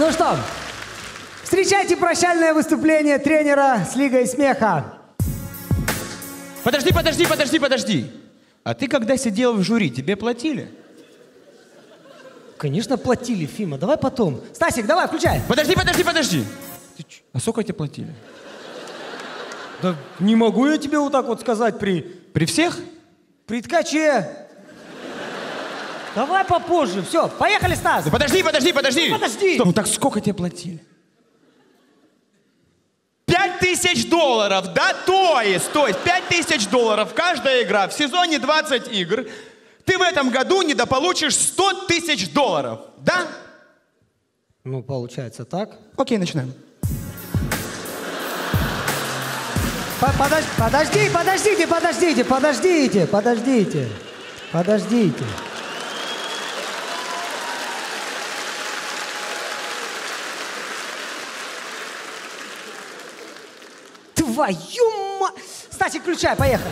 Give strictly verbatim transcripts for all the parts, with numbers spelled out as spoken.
Ну что, встречайте прощальное выступление тренера с Лигой смеха. Подожди, подожди, подожди, подожди. А ты когда сидел в жюри, тебе платили? Конечно, платили, Фима. Давай потом. Стасик, давай, включай. Подожди, подожди, подожди. А сколько тебе платили? Да не могу я тебе вот так вот сказать при... При всех? При ткаче. Давай попозже. Все, поехали, Стас. Да подожди, подожди, подожди. Ну, подожди. Стоп, ну так сколько тебе платили? Пять тысяч долларов, да? То есть, то есть, пять тысяч долларов каждая игра. В сезоне двадцать игр. Ты в этом году недополучишь сто тысяч долларов, да? Ну, получается так. Окей, начинаем. Подож... Подожди, подождите, подождите, подождите, подождите, подождите. Твою мать! Стасик, включай, поехали.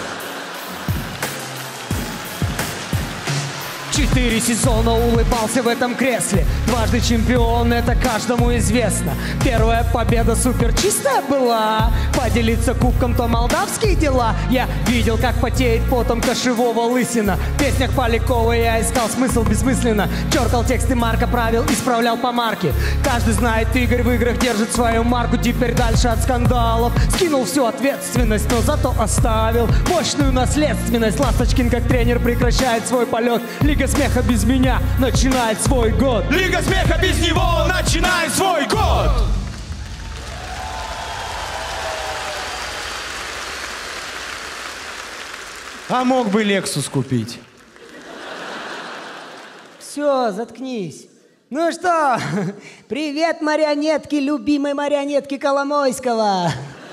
Четыре сезона улыбался в этом кресле. Дважды чемпион, это каждому известно. Первая победа супер чистая была. Поделиться кубком, то молдавские дела. Я видел, как потеет потом кошевого лысина. В песнях Полякова я искал смысл бессмысленно. Черкал тексты Марка, правил, исправлял по марке. Каждый знает, Игорь в играх держит свою марку. Теперь дальше от скандалов. Скинул всю ответственность, но зато оставил мощную наследственность. Ласточкин как тренер прекращает свой полет. Лига смеха без меня начинает свой год. Лига смеха без него начинает свой год. А мог бы Лексус купить. Все, заткнись. Ну что, привет, марионетки, любимой марионетки Коломойского.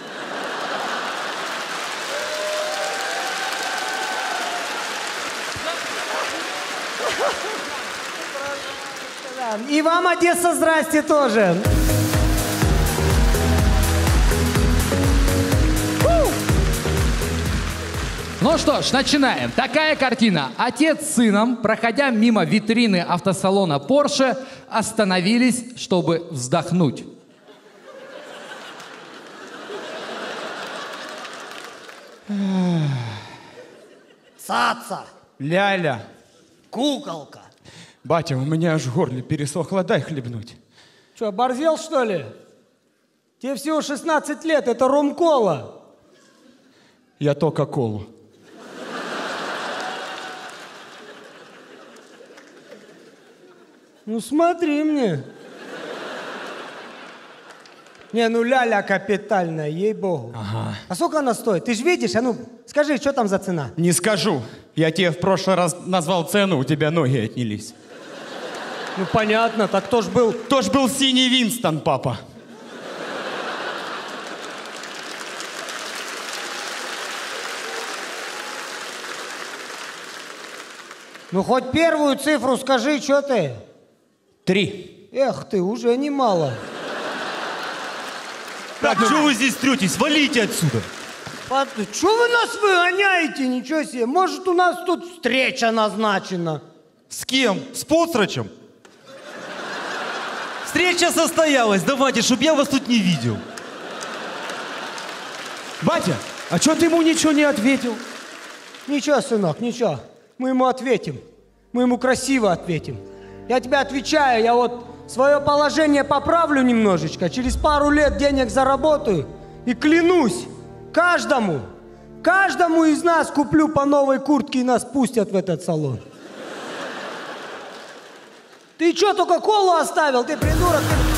И вам, Одесса, здрасте тоже. Ну что ж, начинаем. Такая картина. Отец с сыном, проходя мимо витрины автосалона Porsche, остановились, чтобы вздохнуть. Цаца. Ляля. Куколка. Батя, у меня аж в горле пересохло, дай хлебнуть. Че, оборзел, что ли? Тебе всего шестнадцать лет, это ром-кола. Я только колу. Ну смотри мне. Не, ну ляля капитальная, ей-богу. Ага. А сколько она стоит? Ты же видишь, а ну скажи, что там за цена? Не скажу. Я тебе в прошлый раз назвал цену, у тебя ноги отнялись. Ну понятно, так кто ж был? Кто ж был синий Винстон, папа? Ну хоть первую цифру скажи, что ты? Три. Эх ты, уже немало. Так, что вы здесь третесь? Валите отсюда. Что вы нас выгоняете? Ничего себе. Может, у нас тут встреча назначена? С кем? С Поцрачем? Встреча состоялась. Давайте, чтоб я вас тут не видел. Батя, а что ты ему ничего не ответил? Ничего, сынок, ничего. Мы ему ответим. Мы ему красиво ответим. Я тебе отвечаю, я вот свое положение поправлю немножечко. Через пару лет денег заработаю. И клянусь, каждому, каждому из нас куплю по новой куртке и нас пустят в этот салон. Ты что, только колу оставил? Ты придурок. Ты...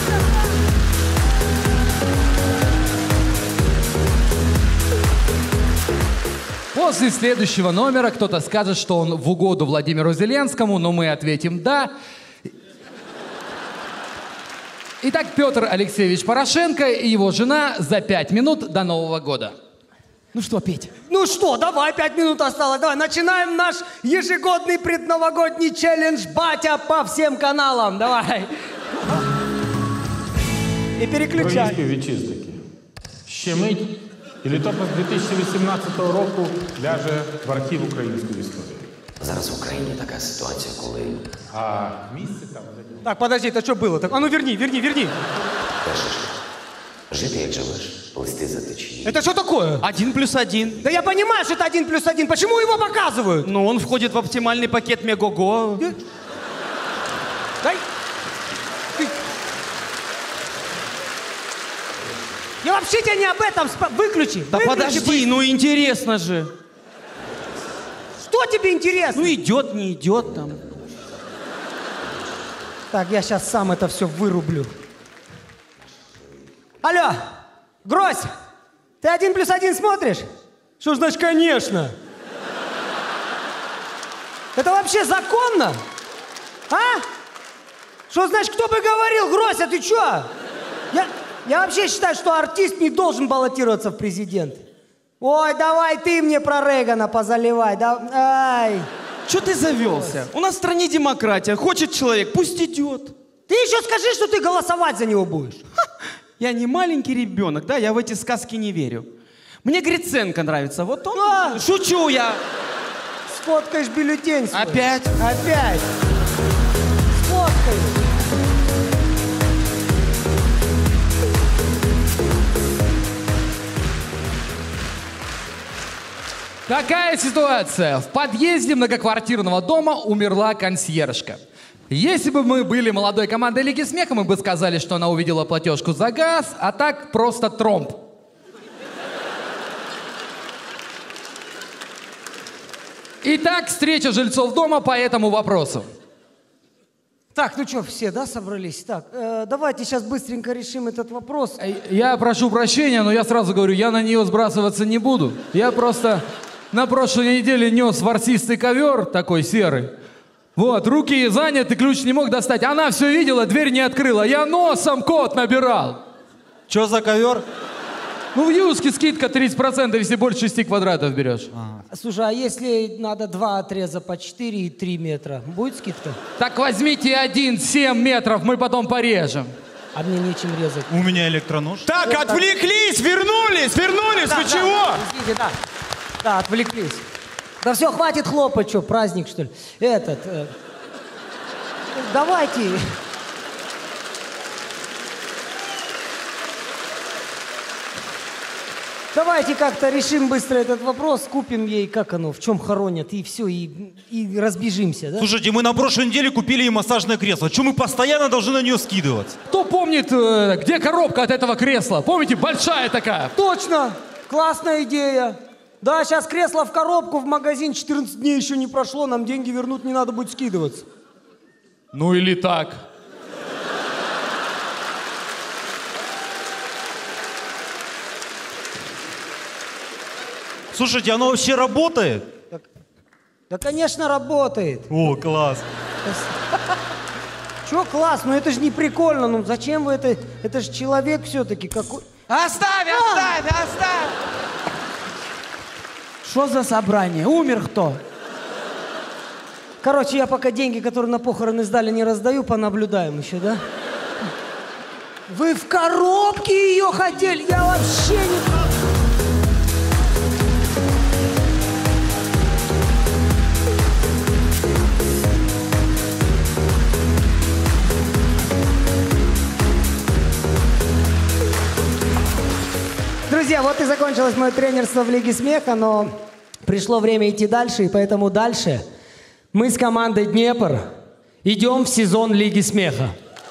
После следующего номера кто-то скажет, что он в угоду Владимиру Зеленскому, но мы ответим «да». Итак, Петр Алексеевич Порошенко и его жена за пять минут до Нового года. Ну что, Петя? Ну что, давай, пять минут осталось. Давай, начинаем наш ежегодный предновогодний челлендж «Батя» по всем каналам. Давай. І переключай. Українські вітчизники. Щемить і літопис дві тисячі вісімнадцятого року ляже в архів української історії. Зараз в Україні така ситуація, коли А місце там? Так, подожди, это что было? Так, а ну верни, верни, верни. перше ж жити як живеш, плисти за течією. Это что такое? Один плюс один. Да я понимаю, что это один плюс один. Почему его показывают? Ну, он входит в оптимальный пакет Мегого. Дай. Ты. Я вообще тебя не об этом спа... Выключи. Да Выключи, подожди, ну интересно же. Что тебе интересно? Ну идет, не идет там. Так, я сейчас сам это все вырублю. Алло, Грось, ты один плюс один смотришь? Что ж, значит, конечно. Это вообще законно? А? Что значит, кто бы говорил, Грось, а ты чё? Я, я вообще считаю, что артист не должен баллотироваться в президент. Ой, давай ты мне про Рейгана позаливай. Да, ай. Что ты завелся? У нас в стране демократия. Хочет человек, пусть идет. Ты еще скажи, что ты голосовать за него будешь. Я не маленький ребенок, да, я в эти сказки не верю. Мне Гриценко нравится, вот он. А. Шучу я. Сфоткаешь бюллетень свой. Опять? Опять. Сфоткаешь. Такая ситуация. В подъезде многоквартирного дома умерла консьержка. Если бы мы были молодой командой Лиги Смеха, мы бы сказали, что она увидела платежку за газ, а так просто тромб. Итак, встреча жильцов дома по этому вопросу. Так, ну что, все, да, собрались? Так, э, давайте сейчас быстренько решим этот вопрос. Я прошу прощения, но я сразу говорю, я на нее сбрасываться не буду. Я просто на прошлой неделе нес ворсистый ковер, такой серый. Вот, руки заняты, ключ не мог достать. Она все видела, дверь не открыла. Я носом код набирал. Что за ковер? Ну, в Юске скидка тридцать процентов, если больше шести квадратов берешь. Слушай, а если надо два отреза по четыре и три метра, будет скидка? Так возьмите один, семь метров, мы потом порежем. А мне нечем резать. У меня электронож. Так, отвлеклись, вернулись, вернулись, вы чего? Извините, да. Да, отвлеклись. Да все, хватит хлопать, что, праздник, что ли? Этот... э, давайте... Давайте как-то решим быстро этот вопрос, купим ей, как оно, в чем хоронят, и все, и, и разбежимся, да? Слушайте, мы на прошлой неделе купили ей массажное кресло. Чего мы постоянно должны на нее скидываться? Кто помнит, э, где коробка от этого кресла? Помните, большая такая? Точно! Классная идея! Да, сейчас кресло в коробку, в магазин, четырнадцать дней еще не прошло, нам деньги вернуть, не надо будет скидываться. Ну или так. Слушайте, оно вообще работает? Да, конечно, работает. О, класс. Че класс? Ну это же не прикольно, ну зачем вы это? Это же человек все-таки какой... Оставь, оставь, оставь. Что за собрание? Умер кто? Короче, я пока деньги, которые на похороны сдали, не раздаю, понаблюдаем еще, да? Вы в коробке ее хотели? Я вообще не... Друзья, вот и закончилось мое тренерство в Лиге Смеха, но пришло время идти дальше, и поэтому дальше мы с командой Днепр идем в сезон Лиги Смеха.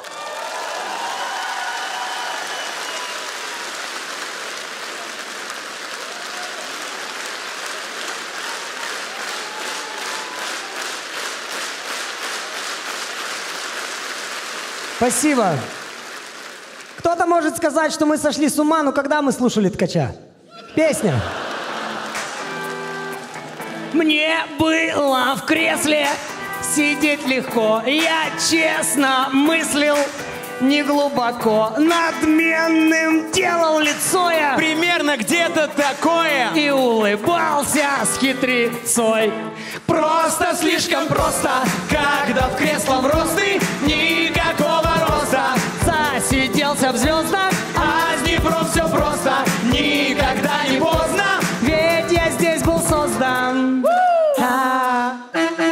Спасибо. Кто-то может сказать, что мы сошли с ума, но когда мы слушали Ткача? Песня. Мне было в кресле сидеть легко. Я честно мыслил неглубоко. Надменным делал лицо я. Примерно где-то такое. И улыбался с хитрецой. Просто слишком просто, когда в кресло вросты никакого роста. Засиделся в звездах, А с Днепром все просто, никогда не поздно. ведь я здесь был создан. А-а-а.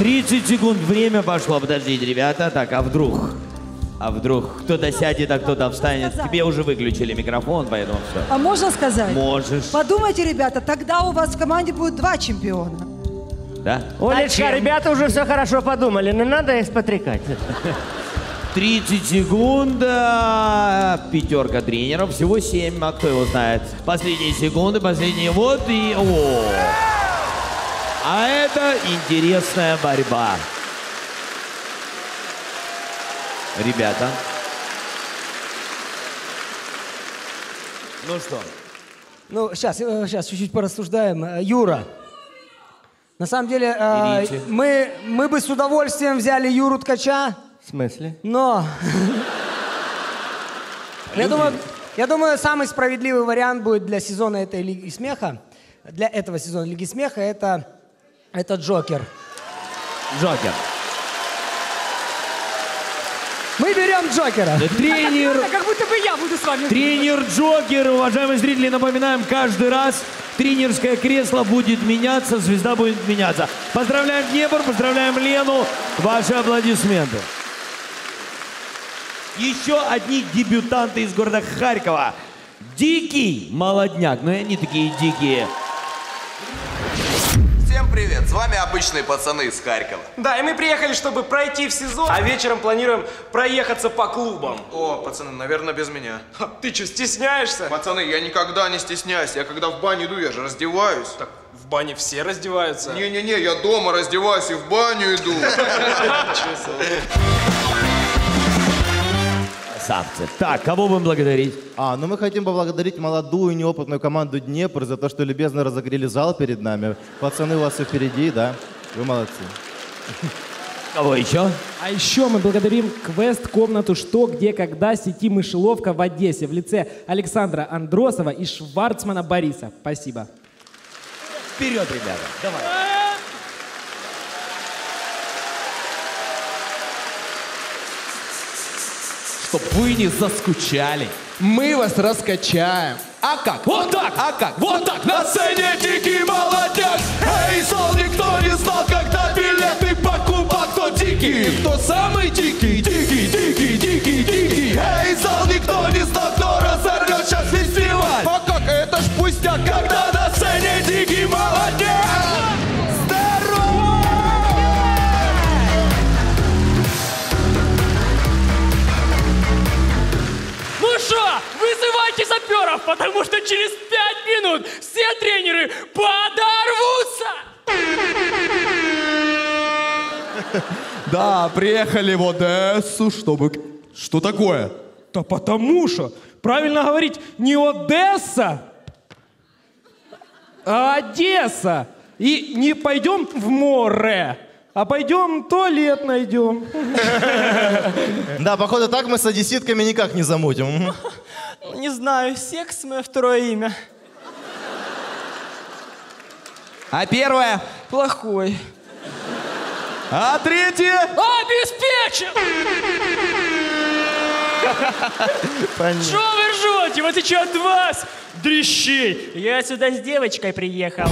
тридцать секунд, время пошло. Подождите, ребята. Так, а вдруг? А вдруг кто-то сядет, а кто-то встанет? Тебе уже выключили микрофон, поэтому все. А можно сказать? Можешь. Подумайте, ребята, тогда у вас в команде будет два чемпиона. Да? Олечка, ребята уже все хорошо подумали, не надо их спотрекать. тридцать секунд, а, пятерка тренеров, всего семь, а кто его знает. Последние секунды, последние вот и... О! А это интересная борьба. Ребята. Ну что? Ну, сейчас, сейчас чуть-чуть порассуждаем. Э, Юра, на самом деле, э, мы, мы бы с удовольствием взяли Юру Ткача. В смысле? Но... я, думаю, я думаю, самый справедливый вариант будет для сезона этой Лиги Смеха, для этого сезона Лиги Смеха, это, это Джокер. Джокер. Мы берем Джокера. Тренер... Как будто бы я буду с вами. Тренер Джокер. Уважаемые зрители, напоминаем, каждый раз тренерское кресло будет меняться, звезда будет меняться. Поздравляем Днепр, поздравляем Лену. Ваши аплодисменты. Еще одни дебютанты из города Харькова. Дикий молодняк. Ну и они такие дикие. Всем привет, с вами обычные пацаны из Харькова. Да, и мы приехали, чтобы пройти в сезон, а вечером планируем проехаться по клубам. О, пацаны, наверное, без меня. Ха, ты что, стесняешься? Пацаны, я никогда не стесняюсь. Я когда в баню иду, я же раздеваюсь. Так в бане все раздеваются. Не-не-не, я дома раздеваюсь и в баню иду. Красавцы. Так, кого будем благодарить? А, ну мы хотим поблагодарить молодую, неопытную команду Днепр за то, что любезно разогрели зал перед нами. Пацаны, у вас все впереди, да? Вы молодцы. Кого еще? А еще мы благодарим квест-комнату «Что, где, когда» сети «Мышеловка» в Одессе в лице Александра Андросова и Шварцмана Бориса. Спасибо. Вперед, ребята. Давай. Чтоб вы не заскучали, мы вас раскачаем. А как? Вот так! А как? Вот так! На сцене дикий молодняк! Эй, зал, никто не знал, когда билеты покупал. Кто дикий? Кто самый дикий? Дикий, дикий, дикий, дикий! Эй, зал, никто не знал, кто разорвет сейчас фестиваль. А как? Это ж пустяк, когда на сцене дикий молодняк! Ну что, вызывайте саперов, потому что через пять минут все тренеры подорвутся! Да, приехали в Одессу, чтобы... Что такое? Да потому что, правильно говорить, не Одесса, а Одесса. И не пойдем в море, а пойдем туалет найдем. Да, походу так мы с одесситками никак не замутим. Не знаю, секс мое второе имя. А первое? Плохой. А третье? Обеспечен! Что вы ржете? В отличие от вас, дрищей! Я сюда с девочкой приехал.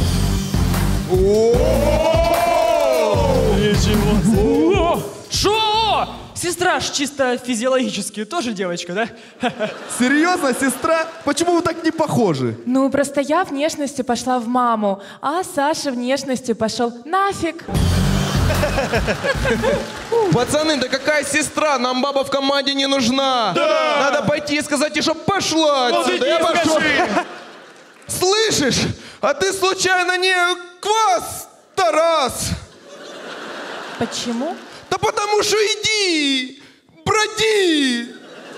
Ничего. Шо? Сестра ж чисто физиологически тоже девочка, да? Серьезно, сестра? Почему вы так не похожи? Ну, просто я внешностью пошла в маму, а Саша внешностью пошел нафиг. Пацаны, да какая сестра? Нам баба в команде не нужна. Да. Надо пойти и сказать ей, чтоб пошла Ну, отсюда. иди, Я пошел. скажи. Слышишь? А ты случайно не квас, Тарас? Почему? Да потому что иди, броди.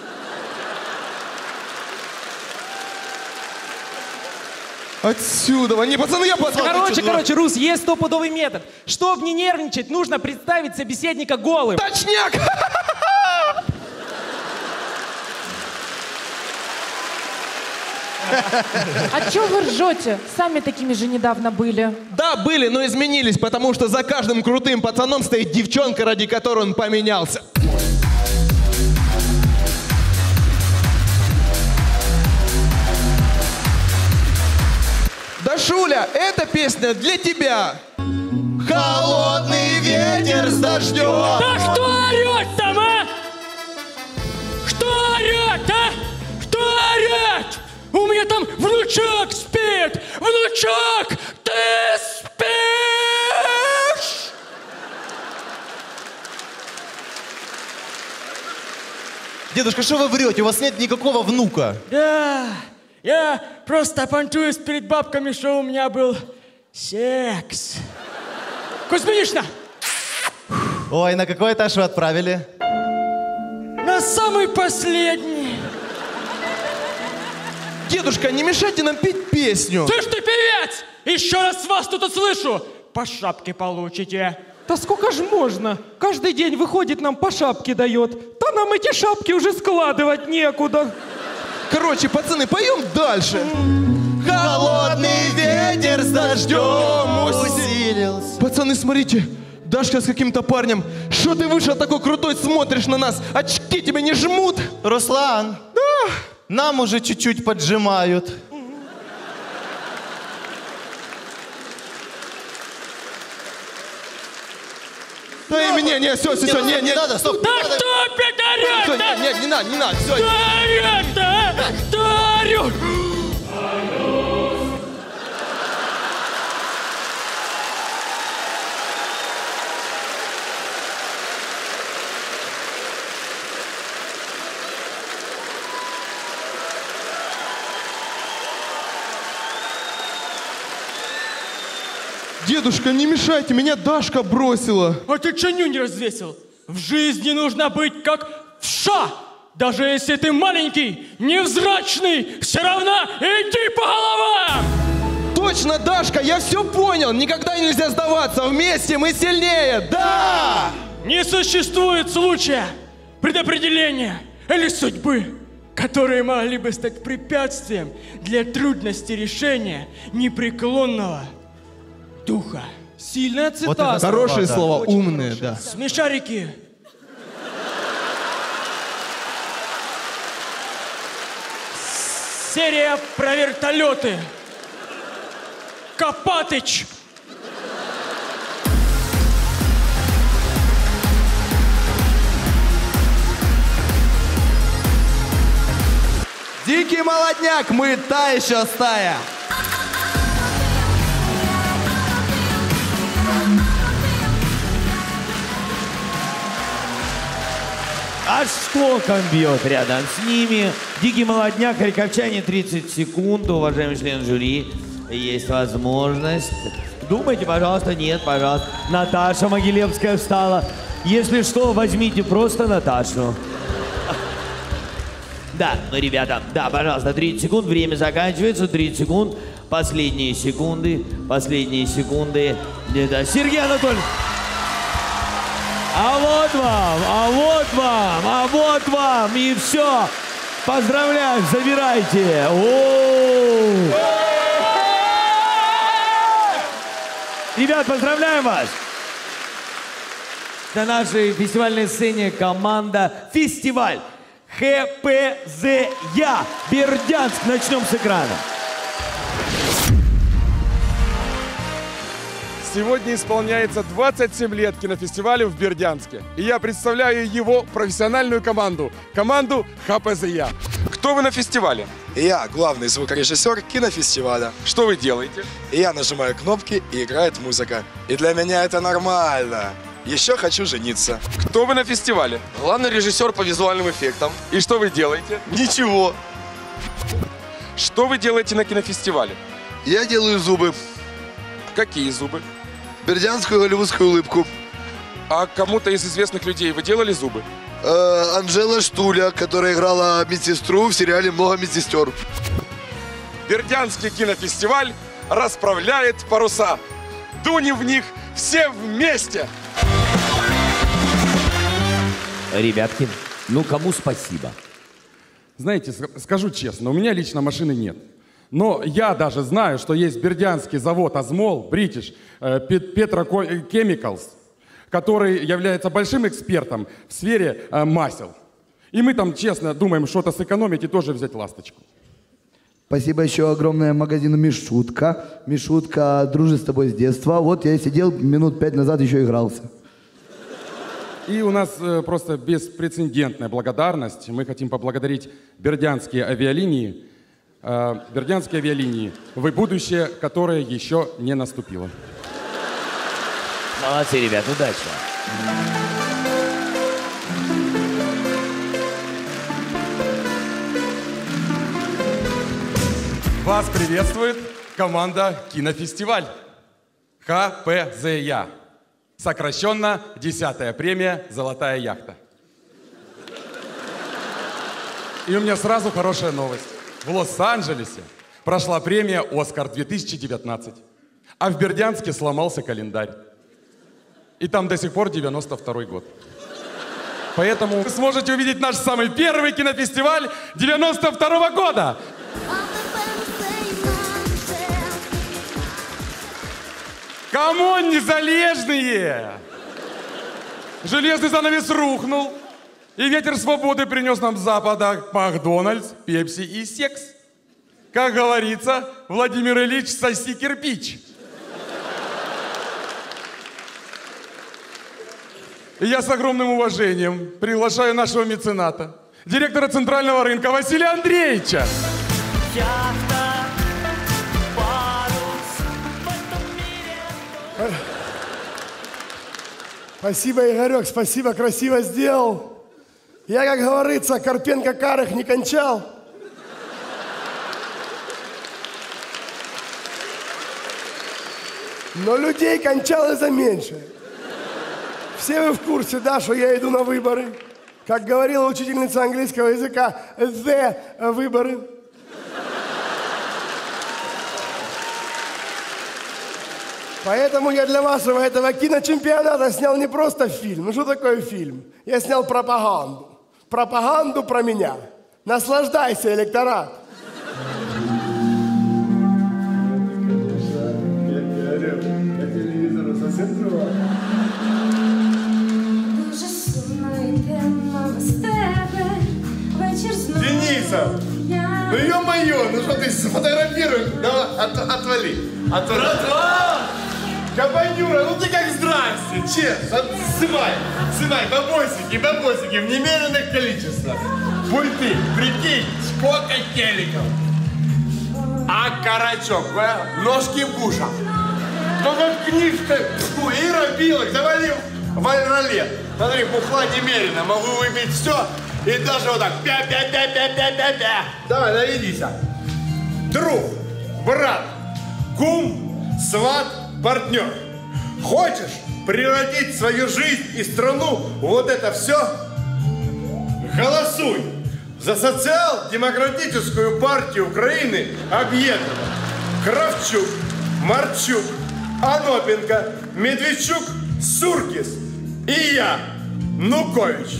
Отсюда. Не, пацаны, я посмотрю. Короче, короче, Рус, есть стопудовый метод. Чтоб не нервничать, нужно представить собеседника голым. Точняк! А чё вы ржете? Сами такими же недавно были. Да, были, но изменились, потому что за каждым крутым пацаном стоит девчонка, ради которой он поменялся. Дашуля, эта песня для тебя. Холодный ветер ветер с дождем. Да кто орёт там, а? Кто орёт, а? Кто орёт? У меня там внучок спит! Внучок, ты спишь? Дедушка, что вы врете? У вас нет никакого внука. Да, я просто понтуюсь перед бабками, что у меня был секс. Кузьминична! Ой, на какой этаж вы отправили? На самый последний. Дедушка, не мешайте нам петь песню. Слышь ты, певец! Еще раз вас тут услышу! По шапке получите. Да сколько ж можно? Каждый день выходит, нам по шапке дает. Да нам эти шапки уже складывать некуда. Короче, пацаны, поем дальше. Холодный ветер с дождем усилился. Пацаны, смотрите, Дашка с каким-то парнем. Что ты вышел такой крутой, смотришь на нас? Очки тебя не жмут? Руслан, да. Нам уже чуть-чуть поджимают. Да и мне, не, все, все, все, не, не, не надо, стоп. Да кто опять орёт? Все, не, не, не надо, не надо, все. Кто орёт, а? Кто орёт? Дедушка, не мешайте, меня Дашка бросила. А ты чё нюнь развесил? В жизни нужно быть как вша. Даже если ты маленький, невзрачный, все равно иди по головам! Точно, Дашка, я все понял. Никогда нельзя сдаваться. Вместе мы сильнее. Да! Не существует случая, предопределения или судьбы, которые могли бы стать препятствием для трудности решения непреклонного духа. Сильная цитата. Вот хорошие слова, Очень умные, хорошие. да. Смешарики. Серия про вертолеты. Копатыч. Дикий молодняк, мы та еще стая. А что бьет рядом с ними? Дикий молодняк, харьковчане, тридцать секунд. Уважаемый член жюри, есть возможность. Думайте, пожалуйста. Нет, пожалуйста. Наташа Могилевская встала. Если что, возьмите просто Наташу. Да, ну, ребята, да, пожалуйста, тридцать секунд. Время заканчивается. тридцать секунд. Последние секунды. Последние секунды. Это Сергей Анатольевич. А вот вам, а вот вам, а вот вам, и все. Поздравляем, забирайте. О-о-о. Ребят, поздравляем вас. На нашей фестивальной сцене команда «Фестиваль ХПЗЯ» Бердянск. Начнем с экрана. Сегодня исполняется двадцать семь лет кинофестивалю в Бердянске. И я представляю его профессиональную команду. Команду ХПЗЯ. Кто вы на фестивале? Я главный звукорежиссер кинофестиваля. Что вы делаете? Я нажимаю кнопки, и играет музыка. И для меня это нормально. Еще хочу жениться. Кто вы на фестивале? Главный режиссер по визуальным эффектам. И что вы делаете? Ничего. Что вы делаете на кинофестивале? Я делаю зубы. Какие зубы? Бердянскую голливудскую улыбку. А кому-то из известных людей вы делали зубы? Э, Анжела Штуля, которая играла медсестру в сериале «Много медсестер». Бердянский кинофестиваль расправляет паруса. Дунем в них все вместе. Ребятки, ну кому спасибо? Знаете, скажу честно, у меня лично машины нет. Но я даже знаю, что есть бердянский завод «Азмол», British Petrochemicals, который является большим экспертом в сфере э, масел. И мы там, честно, думаем что-то сэкономить и тоже взять «Ласточку». Спасибо еще огромное магазину «Мишутка». «Мишутка» дружит с тобой с детства. Вот я сидел минут пять назад, еще игрался. И у нас э, просто беспрецедентная благодарность. Мы хотим поблагодарить бердянские авиалинии. Э, бердянские авиалинии, вы будущее, которое еще не наступило. Молодцы, ребят, удачи. Вас приветствует команда «Кинофестиваль» ха пэ зэ я. Сокращенно десятая премия «Золотая яхта». И у меня сразу хорошая новость. В Лос-Анджелесе прошла премия «Оскар две тысячи девятнадцать», а в Бердянске сломался календарь. И там до сих пор девяносто второй год. Поэтому вы сможете увидеть наш самый первый кинофестиваль девяносто второго года. Камон, незалежные! Железный занавес рухнул, и ветер свободы принес нам с запада Макдональдс, Пепси и секс. Как говорится, Владимир Ильич, соси кирпич. И я с огромным уважением приглашаю нашего мецената, директора Центрального рынка Василия Андреевича. Спасибо, Игорек, спасибо, красиво сделал. Я, как говорится, Карпенко карых не кончал. Но людей кончал и за меньше. Все вы в курсе, да, что я иду на выборы. Как говорила учительница английского языка, the выборы. Поэтому я для вашего этого киночемпионата снял не просто фильм. Ну что такое фильм? Я снял пропаганду. Пропаганду про меня. Наслаждайся, электорат. Денисов! Ну ё-моё, ну что ты сфотографируешь? Давай, от, отвали. Отвали. Братва! Кабанюра, ну ты как здрасте, честно. Сымай, сымай, бабосики, бабосики в немеренных количествах. Пульты, прикинь, сколько телеков. А карачок, а? Ножки в ушах. Ну заткнись-то. Фу, Ира Билок, завали в альролет. Смотри, бухла немерено, могу выпить все. И даже вот так, пя-пя-пя-пя-пя-пя-пя. Давай, наведись. Друг, брат, кум, сват, партнер. Хочешь превратить свою жизнь и страну в вот это все? Голосуй за социал-демократическую партию Украины Объедова. Кравчук, Марчук, Анопенко, Медведчук, Суркис и я, Нукович.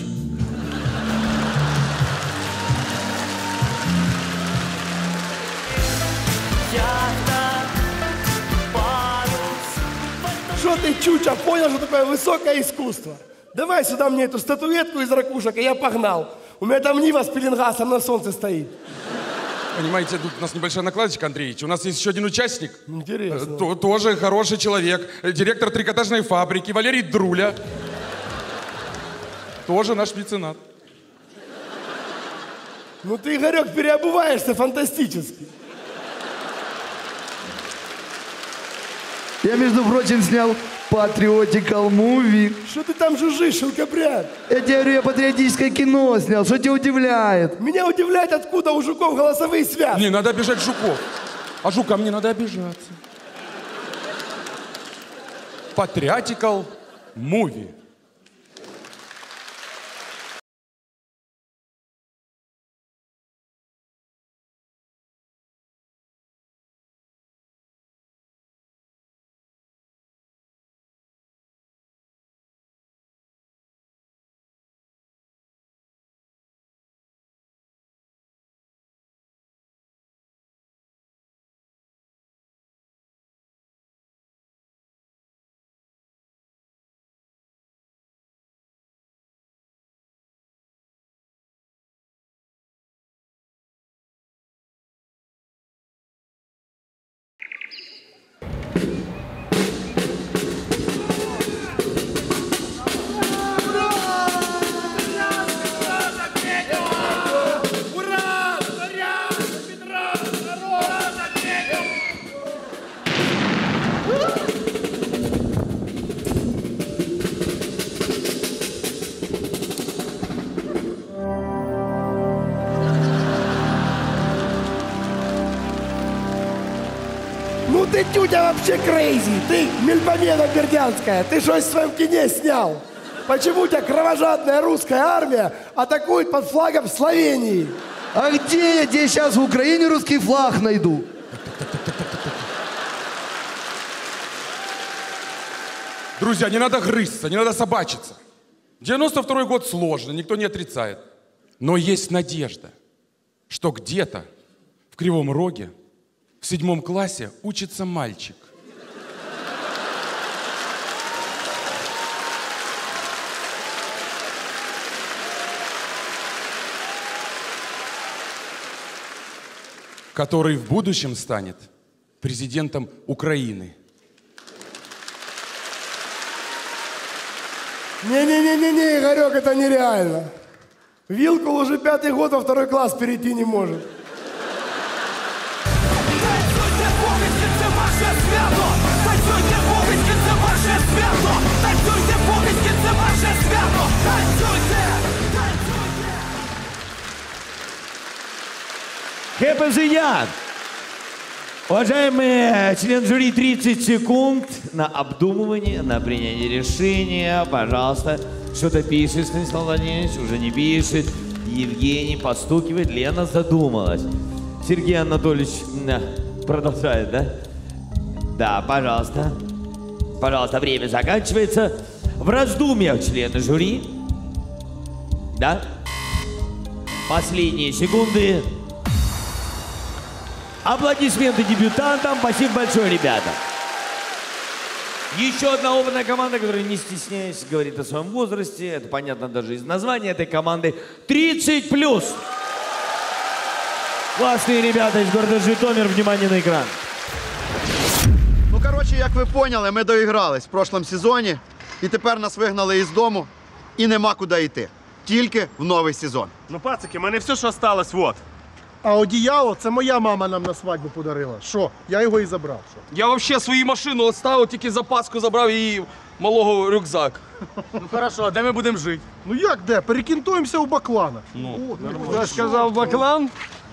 Что ты, чуча, понял, что такое высокое искусство? Давай сюда мне эту статуэтку из ракушек, и я погнал. У меня там Нива с пеленгасом на солнце стоит. Понимаете, тут у нас небольшая накладочка, Андреевич. У нас есть еще один участник. Интересно. Т- тоже хороший человек. Директор трикотажной фабрики Валерий Друля. Тоже наш меценат. Ну ты, Игорек, переобуваешься фантастически. Я, между прочим, снял Patriotical Movie. Что ты там жужжишь, шелкопряд? Я тебе говорю, я патриотическое кино снял. Что тебя удивляет? Меня удивляет, откуда у жуков голосовые связки. Не, надо обижать жуков. А жукам не надо обижаться. Patriotical Movie. ты, тютя, вообще крейзи. Ты мельпомена бердянская. Ты что в своем кине снял? Почему у тебя кровожадная русская армия атакует под флагом Словении? А где я тебе сейчас в Украине русский флаг найду? Друзья, не надо грызться, не надо собачиться. девяносто второй год сложно, никто не отрицает. Но есть надежда, что где-то в Кривом Роге в седьмом классе учится мальчик. Который в будущем станет президентом Украины. Не-не-не-не, Игорек, это нереально. Вилкул уже пятый год во второй класс перейти не может. Happy the Young! Уважаемые члены жюри, тридцать секунд на обдумывание, на принятие решения. Пожалуйста, что-то пишет Станислав Владимирович, уже не пишет. Евгений подстукивает, Лена задумалась. Сергей Анатольевич да, продолжает, да? Да, пожалуйста. Пожалуйста, время заканчивается. В раздумьях члены жюри. Да? Последние секунды. Аплодисменты дебютантам. Спасибо большое, ребята. Еще одна опытная команда, которая, не стесняясь, говорит о своем возрасте. Это понятно даже из названия этой команды. тридцать плюс. Классные ребята из города Житомир. Внимание на экран. Ну, коротше, як ви поняли, ми доігрались в прошлому сезоні. І тепер нас вигнали із дому. І нема куди йти. Тільки в новий сезон. Ну, пацики, в мене все, що осталось, вот. А одіяло це моя мама нам на свадьбу подарила. Що? Я його і забрав. Що? Я взагалі свою машину оставив, тільки запаску забрав і малого рюкзак. Ну хорошо, а де ми будемо жити? Ну як де? Перекінтуємося у Баклана. Ну, хто сказав Баклан?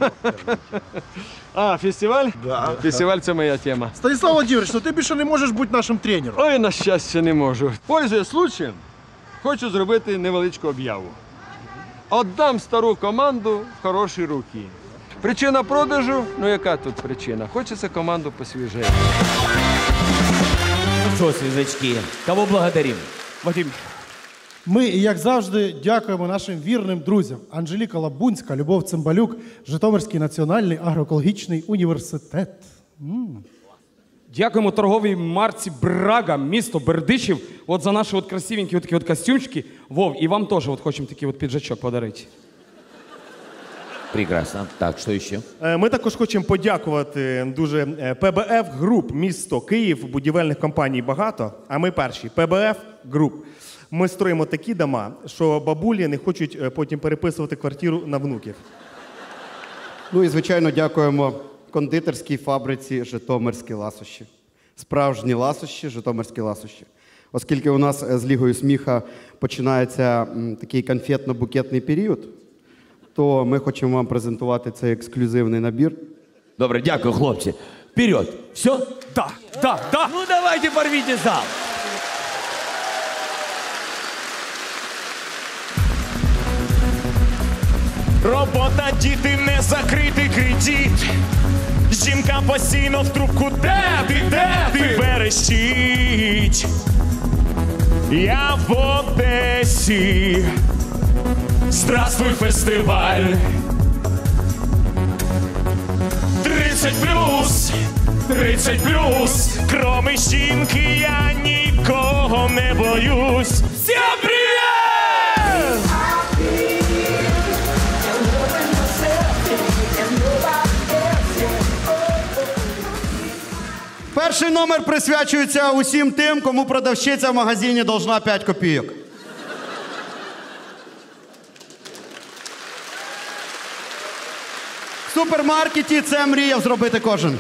А, фестиваль? Да. Фестиваль – це моя тема. Станислав Владимирович, ну ти більше не можеш бути нашим тренером. Ой, на щастя, не можу. Пользуясь случаєм, хочу зробити невеличку об'яву. Отдам стару команду в хороші руки. Причина продажу? Ну яка тут причина? Хочеться команду посвіжити. Ну що, свіжачки, кого благодарим? Вадим. Ми, як завжди, дякуємо нашим вірним друзям. Анжеліка Лабунська, Любов Цимбалюк, Житомирський національний агроекологічний університет. М. Дякуємо торговій марці Брага, місто Бердичів, от за наші от красивенькі от такі от костюмчики. Вов, і вам теж от хочемо такий от піджачок подарити. Прекрасно. Так, що ще? Ми також хочемо подякувати дуже ПБФ Груп, місто Київ, будівельних компаній багато, а ми перші. ПБФ Груп. Ми строїмо такі дома, що бабулі не хочуть потім переписувати квартиру на внуків. Ну і, звичайно, дякуємо кондитерській фабриці «Житомирські ласощі». Справжні ласощі, житомирські ласощі. Оскільки у нас з Лігою сміха починається м, такий конфетно-букетний період, то ми хочемо вам презентувати цей ексклюзивний набір. Добре, дякую, хлопці. Вперед. Все? Да, да, да. Ну давайте порвите зал. Робота, діти, не закритий кредит. Жінка постійно в трубку, де ти, де ти, верещить. Я в Одесі. Здравствуй, фестиваль. тридцять плюс, тридцять плюс. Кроме жінки я нікого не боюсь. Всім привіт! Перший номер присвячується усім тим, кому продавщиця в магазині должна п'ять копійок. В супермаркеті це мріяв зробити кожен.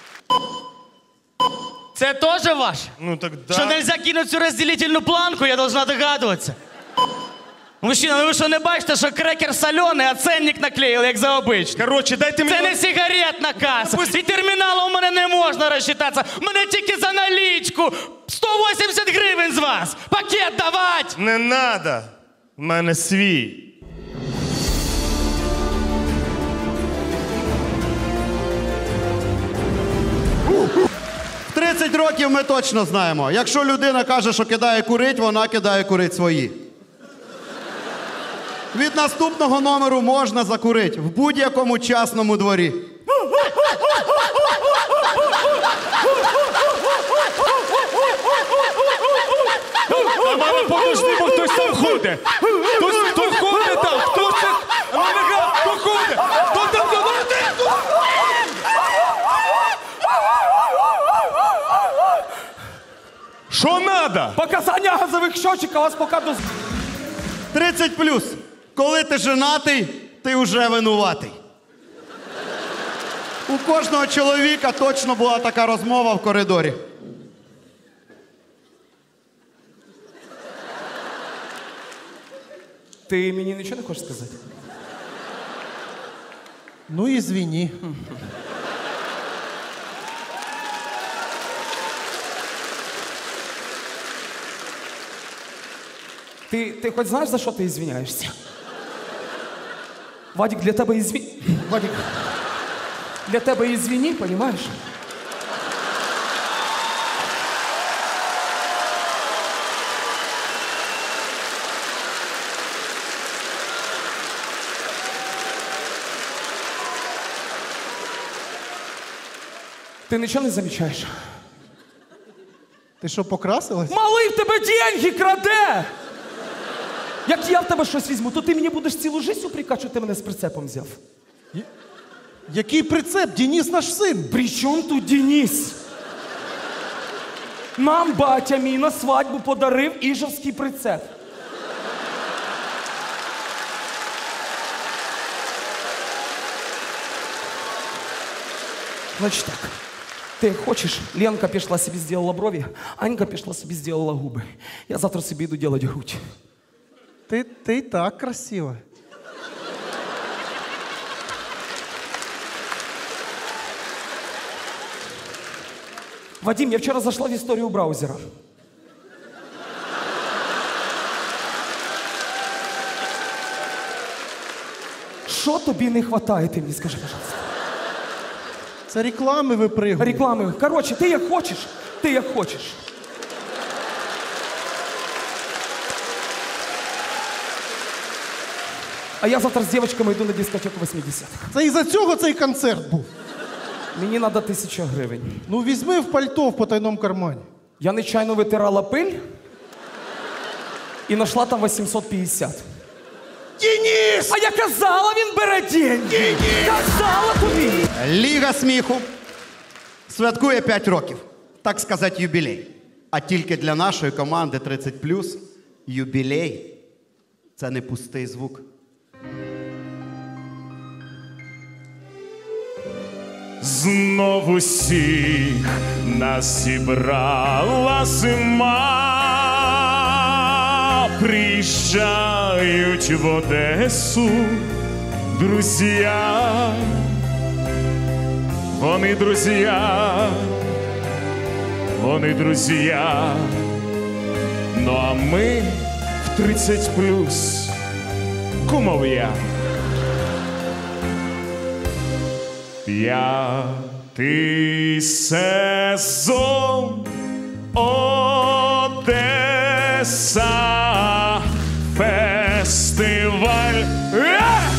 Це теж ваш? Ну так да. Что нельзя кинуть всю разделительную планку, я должна догадываться. Мужчина, ну ви що не бачите, що крекер солений, а ценник наклеїли, як за обично? Коротше, дайте мені... Це не сигаретна каса. І терміналу у мене не можна розчитатися. У мене тільки за налічку. сто вісімдесят гривень з вас. Пакет давать. Не надо. У мене свій. В тридцять років ми точно знаємо. Якщо людина каже, що кидає курить, вона кидає курить свої. Від наступного номеру можна закурити в будь-якому частному дворі. А мама, подожди, бо хтось там ходить. Хтось, хто ходить там? Хто це? Хто ходить? Хто там ходить? Що надо? Показання газових щочиків вас покажу. тридцять плюс. Коли ти женатий, ти вже винуватий. У кожного чоловіка точно була така розмова в коридорі. Ти мені нічого не хочеш сказати? Ну, извини. Ти, ти хоч знаєш, за що ти ізвиняєшся? Вадик, для тебе ізві... Вадик, для тебе ізвини, розумієш? Ти нічого не замічаєш? Ти що, покрасилась? Малий в тебе деньги краде! Як я в тебе щось візьму, то ти мені будеш цілу життя упрекати, що ти мене з прицепом взяв. Який прицеп? Денис наш син. При чому тут Денис? Нам батя мій на свадьбу подарив іжевський прицеп. Значить так. Ти хочеш, Ленка пішла собі зробила брові, Анька пішла собі зробила губи. Я завтра собі йду робити грудь. Ти, ти і так красива. Вадим, я вчора зайшла в історію браузера. Що тобі не вистачає, ти мені скажи, пожалуйста. Це реклами випригують. Реклами. Коротше, ти як хочеш, ти як хочеш. А я завтра з дівчатками йду на дискотеку вісімдесятих. Це із-за цього цей концерт був. Мені треба тисяча гривень. Ну візьми в пальто в потайному кармані. Я нечайно витирала пиль і знайшла там вісімсот п'ятдесят. Денис! А я казала, він бере деньги! Казала тобі! Ліга сміху святкує п'ять років. Так сказати, юбілей. А тільки для нашої команди тридцять плюс юбілей – це не пустий звук. Знов усіх нас зібрала зима, приїжджають в Одесу друзі, вони друзі, вони друзі, ну а ми в тридцять плюс кумов'я. П'ятий сезон Одеса, фестиваль е!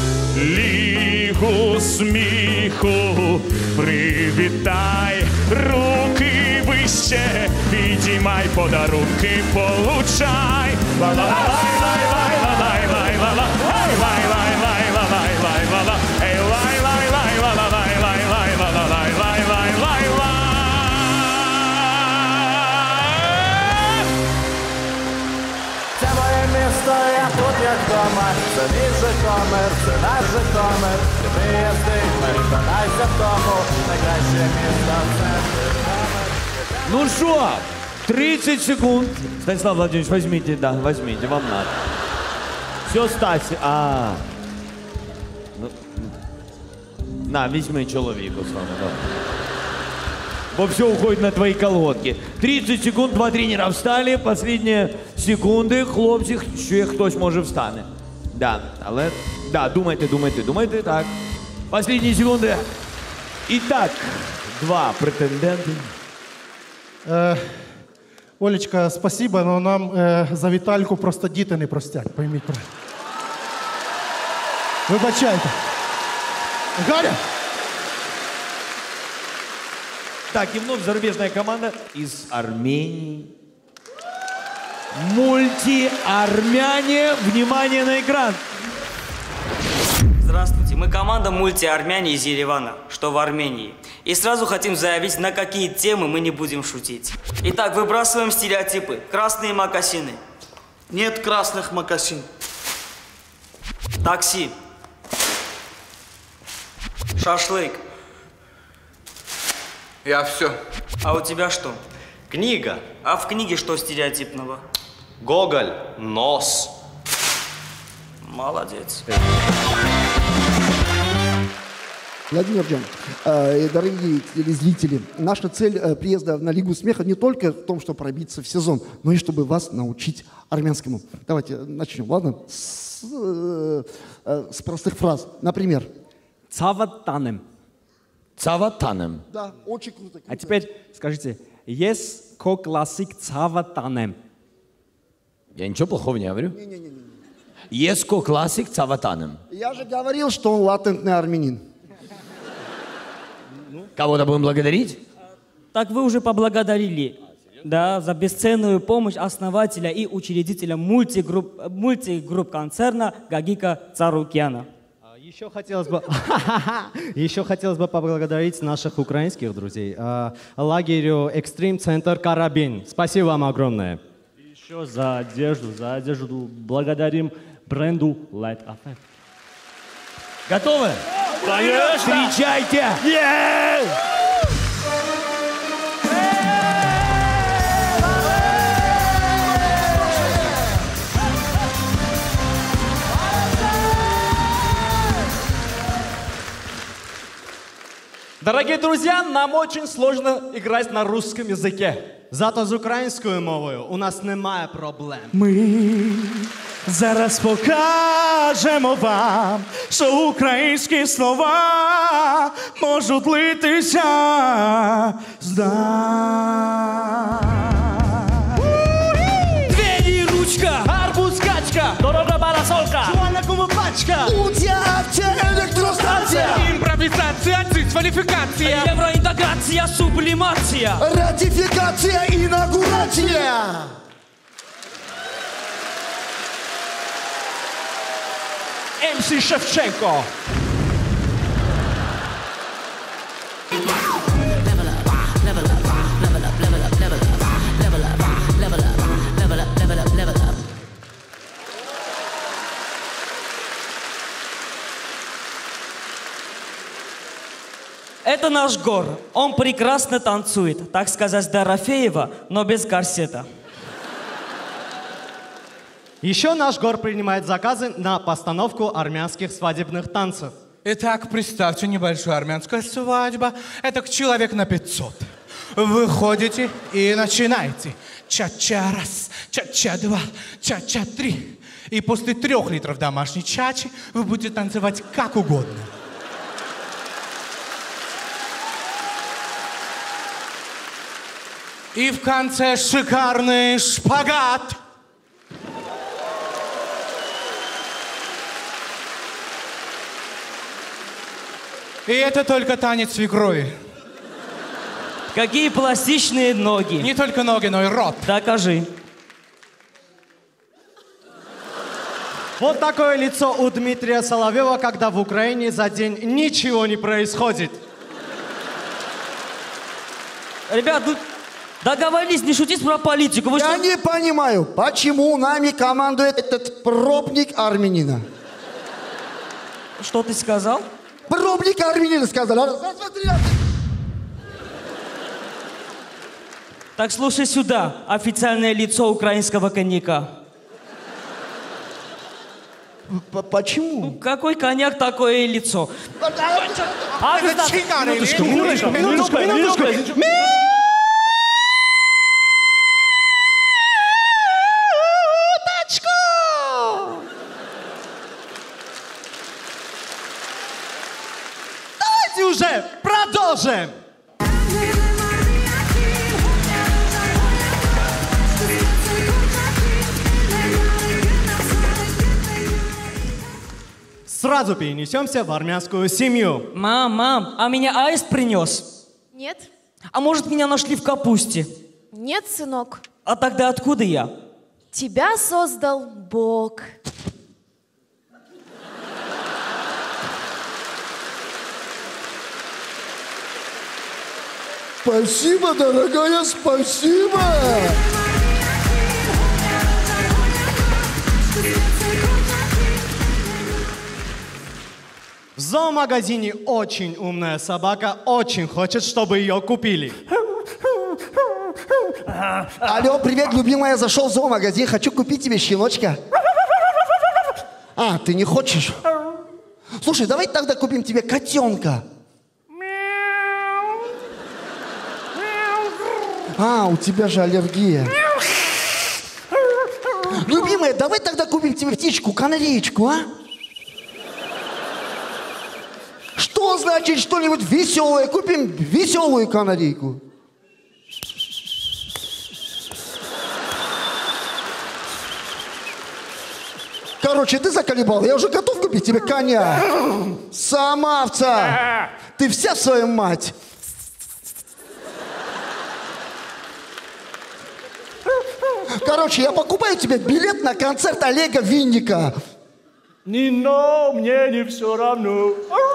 Лігу сміху, привітай, руки вище, підіймай, подарунки получай. Ла-ла-лай-лай-лай-лай-лай-лай-ла-ла, ай-лай-лай-лай-лай-лай-лай-ла-ла, ей лай-лай-лай-лай-лай-лай-лай-лай-лай-лай-лай. Це моє місто, я тут як дома, це мій Житомир, це наш Житомир, ти виїзди, переконайся в тому, найкраще місто в центрі. Ну що, тридцать секунд. Станислав Владимирович, возьмите, да, возьмите, вам надо. Все, Стась. А. Ну, на, візьми чоловіку саме. Да. Бо все уходит на твои колодки. тридцать секунд, два тренера встали. Последние секунди, хлопці, ще хтось може встане. Да, але, да, думайте, думайте, думайте, так. Последние секунди. І так, два претенденти. Е, Олечка, спасибо, но нам е, за Вітальку просто діти не простять, пойміть правильно. Вибачайте. Гаря! Так, и вновь зарубежная команда из Армении. Мульти-армяне. Внимание на экран. Здравствуйте, мы команда мульти-армяне из Еревана, что в Армении. И сразу хотим заявить, на какие темы мы не будем шутить. Итак, выбрасываем стереотипы. Красные мокасины. Нет красных мокасин. Такси. Шашлык. Я все. А у тебя что? Книга. А в книге что стереотипного? Гоголь. Нос. Молодец. Владимир Джан, э, дорогие телезрители, наша цель э, приезда на Лигу смеха не только в том, чтобы пробиться в сезон, но и чтобы вас научить армянскому. Давайте начнем, ладно? С, э, э, с простых фраз. Например. Цаватанем. Цаватанем. Да, очень круто. круто. А теперь скажите, есть ко классик цаватанем. Я ничего плохого не говорю. Не-не-не. Есть ко классик цаватанем. Я же говорил, что он латентный армянин. Кого-то будем благодарить? Так вы уже поблагодарили. Да, за бесценную помощь основателя и учредителя мультигрупп, мультигрупп концерна Гагика Царукяна. Еще хотелось бы, еще хотелось бы поблагодарить наших украинских друзей. Лагерю Экстрим Центр Карабин. Спасибо вам огромное. Еще за одежду, за одежду благодарим бренду Light Effect. Готовы? Конечно! Встречайте! Yeah! Дорогие друзья, нам очень сложно играть на русском языке. Зато з українською мовою у нас немає проблем. Ми зараз покажемо вам, що українські слова можуть литися з нас. Двери, ручка, арбуз, качка, дорога парасолка, жуана кумупачка, Утяття електростанція, импровизация, дисквалификация, евроинтеграция, сублимация, ратифікація, інаугурація. Ем Сі Шевченко. Это наш Гор. Он прекрасно танцует. Так сказать, Дорофеева, но без корсета. Еще наш Гор принимает заказы на постановку армянских свадебных танцев. Итак, представьте, небольшая армянская свадьба. Это человек на пятьсот. Вы ходите и начинаете. Ча-ча раз, ча-ча два, ча-ча три. И после трех литров домашней чачи вы будете танцевать как угодно. И в конце шикарный шпагат. И это только танец свекрови. Какие пластичные ноги. Не только ноги, но и рот. Докажи. Вот такое лицо у Дмитрия Соловьева, когда в Украине за день ничего не происходит. Ребят, ну, договорились, не шутить про политику. Вы Я что? не понимаю, почему нами командует этот пробник армянина. Что ты сказал? Пробник армянина сказал. Смотри, Так слушай сюда, официальное лицо украинского коньяка. Почему? Ну, какой коньяк, такое и лицо. А, минуточку, минуточку, минуточку, минуточку. Давайте уже продолжим. Сразу перенесемся в армянскую семью. Мам, мам, а меня аист принес? Нет. А может, меня нашли в капусте? Нет, сынок. А тогда откуда я? Тебя создал Бог. Спасибо, дорогая, спасибо. В зоомагазине очень умная собака, очень хочет, чтобы ее купили. Алло, привет, любимая, я зашел в зоомагазин, хочу купить тебе щеночка. А, ты не хочешь? Слушай, давай тогда купим тебе котенка. А, у тебя же аллергия. Любимая, давай тогда купим тебе птичку, канареечку, а? Что значит что-нибудь веселое? Купим веселую канарейку. Короче, ты заколебал, я уже готов купить тебе коня. Сама овца. Ты вся свою мать. Короче, я покупаю тебе билет на концерт Олега Винника. Не, но мне не все равно.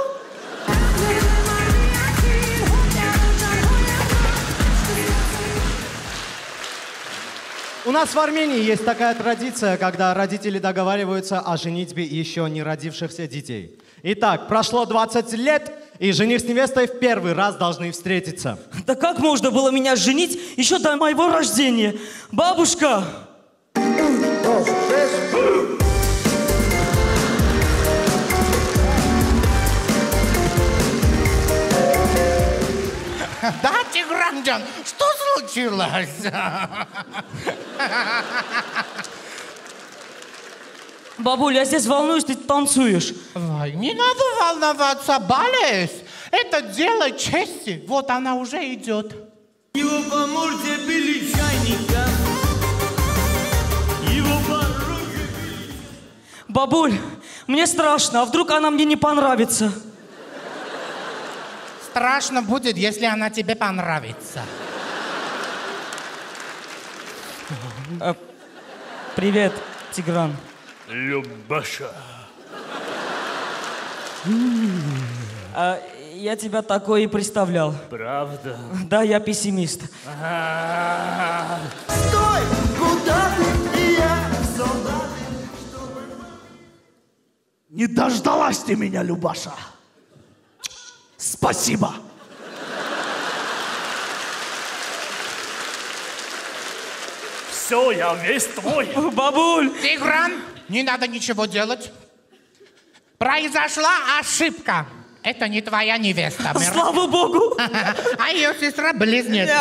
У нас в Армении есть такая традиция, когда родители договариваются о женитьбе еще не родившихся детей. Итак, прошло двадцать лет, и жених с невестой в первый раз должны встретиться. Да как можно было меня женить еще до моего рождения? Бабушка! Да, Тигранджан, что случилось? Бабуль, я здесь волнуюсь, ты танцуешь. Ой, не надо волноваться, Балес. Это дело чести. Вот она уже идет. Его по морде били чайником. Его по руке били... Бабуль, мне страшно, а вдруг она мне не понравится? Страшно будет, если она тебе понравится. А, привет, Тигран. Любаша. А, я тебя такой и представлял. Правда? Да, я пессимист. Стой! Куда ты и я, солдаты, чтобы... Не дождалась ты меня, Любаша. Спасибо. Все, я весь твой. Бабуль! Тигран, не надо ничего делать. Произошла ошибка. Это не твоя невеста. Слава богу! А ее сестра близнец.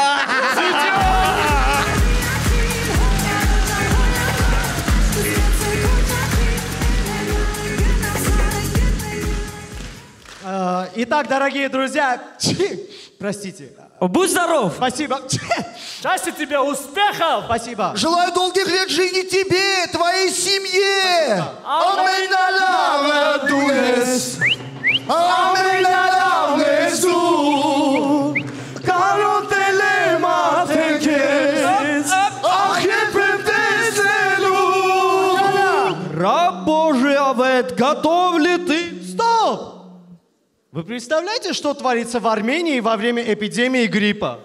Итак, дорогие друзья, простите. Будь здоров! Спасибо. Счастья тебе, успехов! Спасибо. Желаю долгих лет жизни тебе, твоей семье. Раб Божий Авет, готов ли ты? Стоп! Вы представляете, что творится в Армении во время эпидемии гриппа?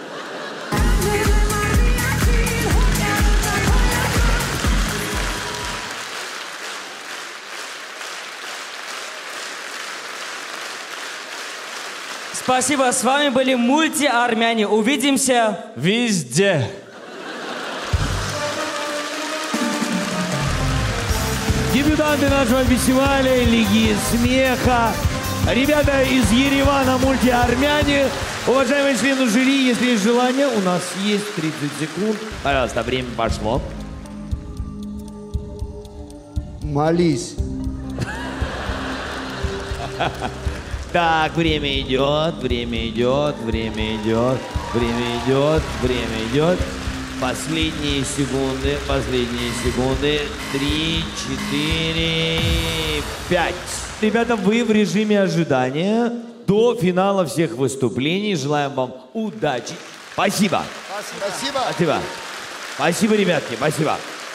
Спасибо, с вами были мульти-армяне. Увидимся везде. Дебютанты нашего фестиваля Лиги смеха. Ребята из Еревана, мультиармяне. Уважаемые члены жюри, если есть желание, у нас есть тридцать секунд. Пожалуйста, время пошло. Молись. Так, время идет, время идет, время идет, время идет, время идет. Последние секунды, последние секунды. Три, четыре, пять. Ребята, вы в режиме ожидания до финала всех выступлений. Желаем вам удачи. Спасибо. Спасибо. Спасибо. Спасибо, ребятки, спасибо.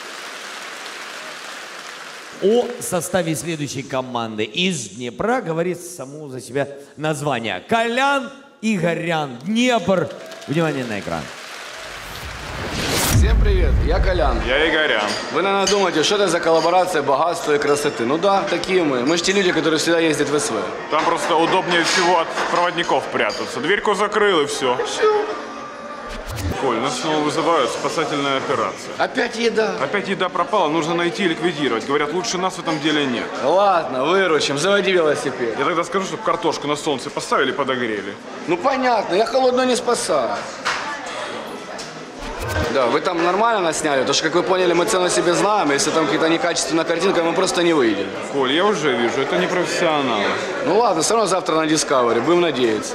О составе следующей команды из Днепра говорит само за себя название. Колян Игорян. Днепр. Внимание на экран. Всем привет, я Колян. Я Игорян. Вы, наверное, думаете, что это за коллаборация богатства и красоты? Ну да, такие мы. Мы же те люди, которые всегда ездят в СВ. Там просто удобнее всего от проводников прятаться. Дверьку закрыл и все. Все. Коль, нас снова вызывают, спасательная операция. Опять еда? Опять еда пропала, нужно найти и ликвидировать. Говорят, лучше нас в этом деле нет. Ладно, выручим, заводи велосипед. Я тогда скажу, чтобы картошку на солнце поставили и подогрели. Ну понятно, я холодную не спасаю. Да, вы там нормально нас сняли, потому что, как вы поняли, мы цену себе знаем, если там какая-то некачественная картинка, мы просто не выйдем. Коль, я уже вижу, это не профессионалы. Ну ладно, все равно завтра на Discovery, будем надеяться.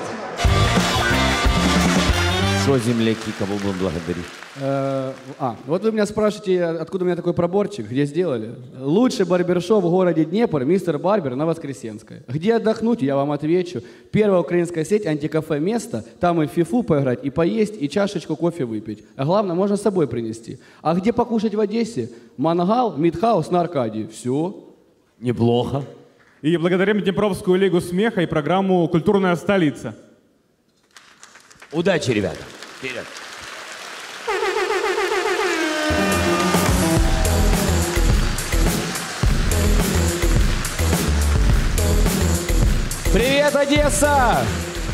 Что, земляки, кого будем благодарить? Э, а, вот вы меня спрашиваете, откуда у меня такой проборчик, где сделали? Лучший барбершоп в городе Днепр, мистер Барбер на Воскресенской. Где отдохнуть, я вам отвечу. Первая украинская сеть, антикафе место, там и в фифу поиграть, и поесть, и чашечку кофе выпить. А главное, можно с собой принести. А где покушать в Одессе? Мангал, Мидхаус на Аркадии. Все. Неплохо. И благодарим Днепровскую лигу смеха и программу «Культурная столица». Удачи, ребята. Вперед. Привет, Одесса!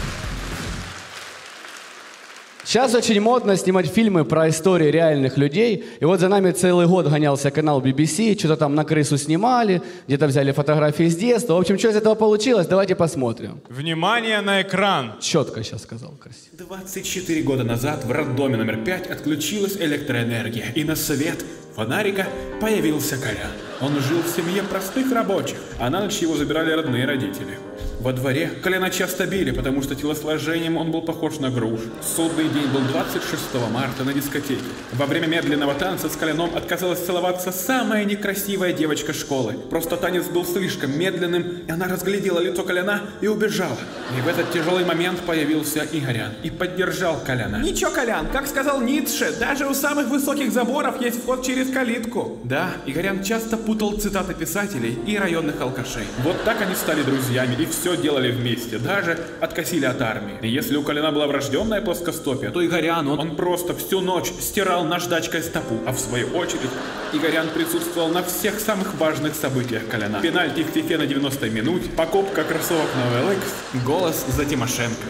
Сейчас очень модно снимать фильмы про истории реальных людей. И вот за нами целый год гонялся канал би би си, что-то там на крысу снимали, где-то взяли фотографии с детства. В общем, что из этого получилось, давайте посмотрим. Внимание на экран. Четко сейчас сказал, красиво. двадцать четыре года назад в роддоме номер пять отключилась электроэнергия, и на свет фонарика появился Колян. Он жил в семье простых рабочих, а на ночь его забирали родные родители. Во дворе Коляна часто били, потому что телосложением он был похож на грушу. Судный день был двадцать шестого марта на дискотеке. Во время медленного танца с Коляном отказалась целоваться самая некрасивая девочка школы. Просто танец был слишком медленным, и она разглядела лицо Коляна и убежала. И в этот тяжелый момент появился Игорян и поддержал Коляна. Ничего, Колян, как сказал Ницше, даже у самых высоких заборов есть вход через калитку. Да, Игорян часто путал цитаты писателей и районных алкашей. Вот так они стали друзьями и все делали вместе, даже откосили от армии. И если у Коляна была врожденная плоскостопие, то Игорян, он, он просто всю ночь стирал наждачкой стопу. А в свою очередь, Игорян присутствовал на всех самых важных событиях Коляна. Пенальти в фифе на девяностой минуте, покупка кроссовок на о эл икс, голос за Тимошенко.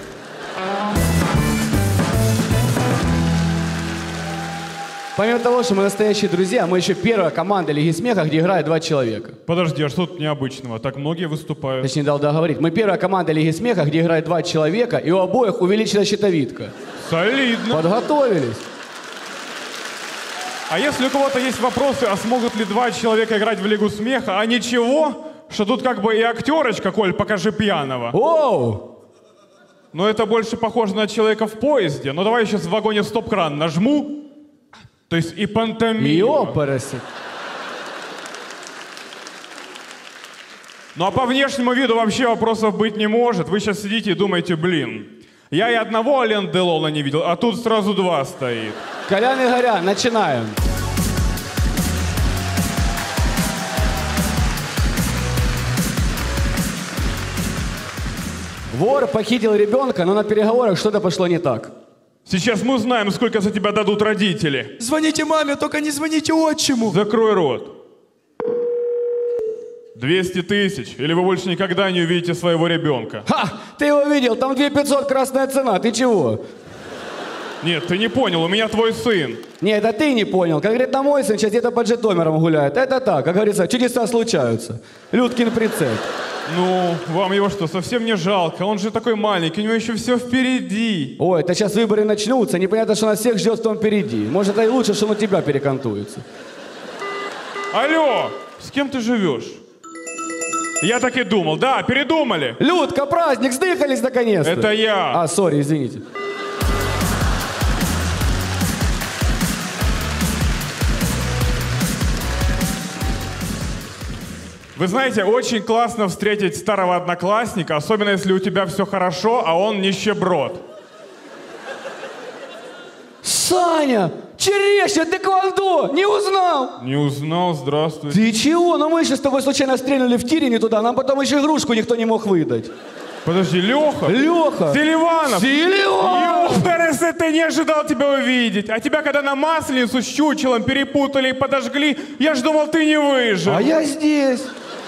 Помимо того, что мы настоящие друзья, мы еще первая команда Лиги смеха, где играет два человека. Подожди, а что тут необычного? Так многие выступают. Точнее, дал договорить. Мы первая команда Лиги смеха, где играет два человека, и у обоих увеличена щитовидка. Солидно. Подготовились. А если у кого-то есть вопросы, а смогут ли два человека играть в Лигу смеха, а ничего, что тут как бы и актерочка, Коль, покажи пьяного. Оу! Но это больше похоже на человека в поезде. Ну давай сейчас в вагоне стоп-кран нажму. То есть и пантомима. Ёпарасы. Ну а по внешнему виду вообще вопросов быть не может. Вы сейчас сидите и думаете, блин, я и одного Ален Делона не видел, а тут сразу два стоит. Колян и Горян, начинаем. Вор похитил ребенка, но на переговорах что-то пошло не так. Сейчас мы узнаем, сколько за тебя дадут родители. Звоните маме, только не звоните отчиму. Закрой рот. двести тысяч, или вы больше никогда не увидите своего ребенка. Ха! Ты его видел, там две тысячи пятьсот красная цена, ты чего? Нет, ты не понял, у меня твой сын. Не, это ты не понял. Конкретно мой сын сейчас где-то под Житомиром гуляет. Это так, как говорится, чудеса случаются. Людкин прицеп. Ну, вам его что, совсем не жалко? Он же такой маленький, у него еще все впереди. Ой, это сейчас выборы начнутся, непонятно, что нас всех ждет в том впереди. Может, это и лучше, что он у тебя перекантуется. Алло, с кем ты живешь? Я так и думал, да, передумали. Людка, праздник, сдыхались наконец-то. Это я. А, сори, извините. Вы знаете, очень классно встретить старого одноклассника, особенно если у тебя все хорошо, а он нищеброд. Саня, черешня, тэквондо, не узнал? Не узнал, здравствуй. Ты чего? Ну мы еще с тобой случайно стрельнули в тире не туда, нам потом еще игрушку никто не мог выдать. Подожди, Леха? Леха. Селиванов. Селиванов. Ёперес, ты не ожидал тебя увидеть. А тебя когда на Масленицу с чучелом перепутали и подожгли, я ж думал, ты не выжил. А я здесь.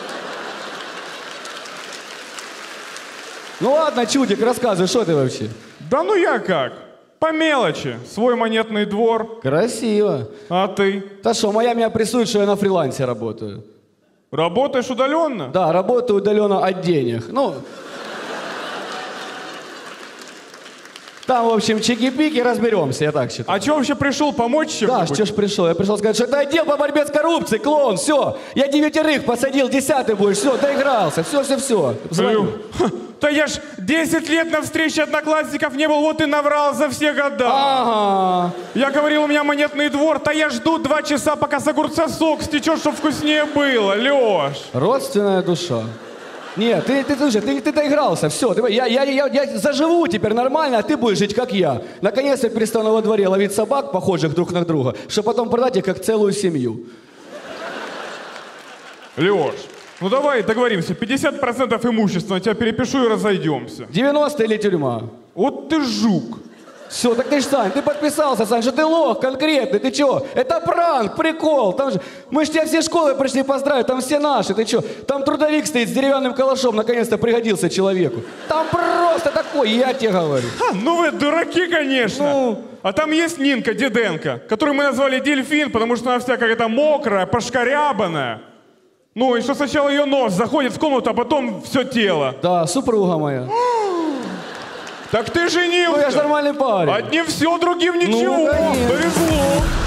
Ну ладно, чудик, рассказывай, что ты вообще? Да ну я как? По мелочи. Свой монетный двор. Красиво. А ты? Да что, моя меня прессует, что я на фрилансе работаю. Работаешь удаленно? Да, работаю удаленно от денег. Ну... Там, в общем, чики-пики, разберемся, я так считаю. А что вообще пришел, помочь чем-нибудь? Да, что ж пришел? Я пришел сказать, что это отдел по борьбе с коррупцией, клоун, все. Я девятерых посадил, десятый будешь, все, доигрался, все, все, все. Звоню. Да я ж десять лет на встрече одноклассников не был, вот и наврал за все года. Ага. Я говорил, у меня монетный двор, да я жду два часа, пока с огурца сок стечет, чтобы вкуснее было, Леш. Родственная душа. Нет, ты, ты, слушай, ты, ты доигрался, все, ты, я, я, я, я заживу теперь нормально, а ты будешь жить, как я. Наконец-то перестану во дворе ловить собак, похожих друг на друга, чтобы потом продать их как целую семью. Леш, ну давай договоримся, пятьдесят процентов имущества на тебя перепишу и разойдемся. девяносто или тюрьма? Вот ты жук. Все, так ты ж, Сань, ты подписался, Сань, что ты лох конкретный, ты чё? Это пранк, прикол, там же, мы ж тебя все школы пришли поздравить, там все наши, ты чё? Там трудовик стоит с деревянным калашом, наконец-то пригодился человеку. Там просто такой, я тебе говорю. Ха, ну вы дураки, конечно. Ну... А там есть Нинка Диденко, которую мы назвали Дельфин, потому что она вся какая-то мокрая, пошкарябанная. Ну и что сначала ее нос заходит в комнату, а потом все тело. Да, супруга моя. Так ты женился. Ну я же нормальный парень. Одним все, другим ничего. Ну, повезло.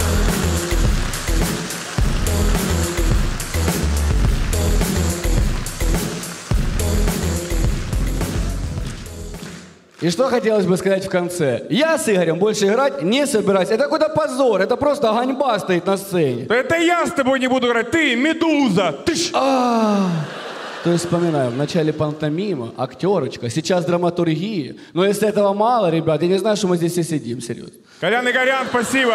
И что хотелось бы сказать в конце? Я с Игорем больше играть не собираюсь. Это какой-то позор, это просто ганьба стоит на сцене. Это я с тобой не буду играть, ты, Медуза. Ты ж... То есть вспоминаю, в начале пантомима, актерочка, сейчас драматургия. Но если этого мало, ребят, я не знаю, что мы здесь все сидим, серьезно. Колян Игорян, спасибо.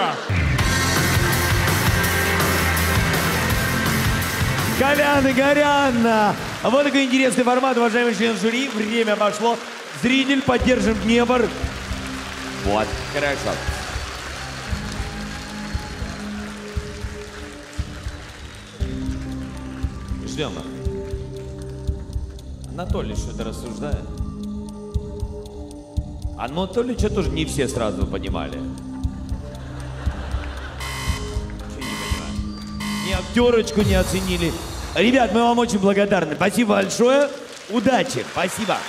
Колян Игорян. А вот такой интересный формат, уважаемый член жюри. Время пошло. Зритель, поддержим Днепр. Вот, хорошо. Ждем. Анатолий что-то рассуждает. А Анатолича тоже не все сразу понимали. Ничего не понимаю. Ни актерочку не оценили. Ребят, мы вам очень благодарны. Спасибо большое. Удачи. Спасибо.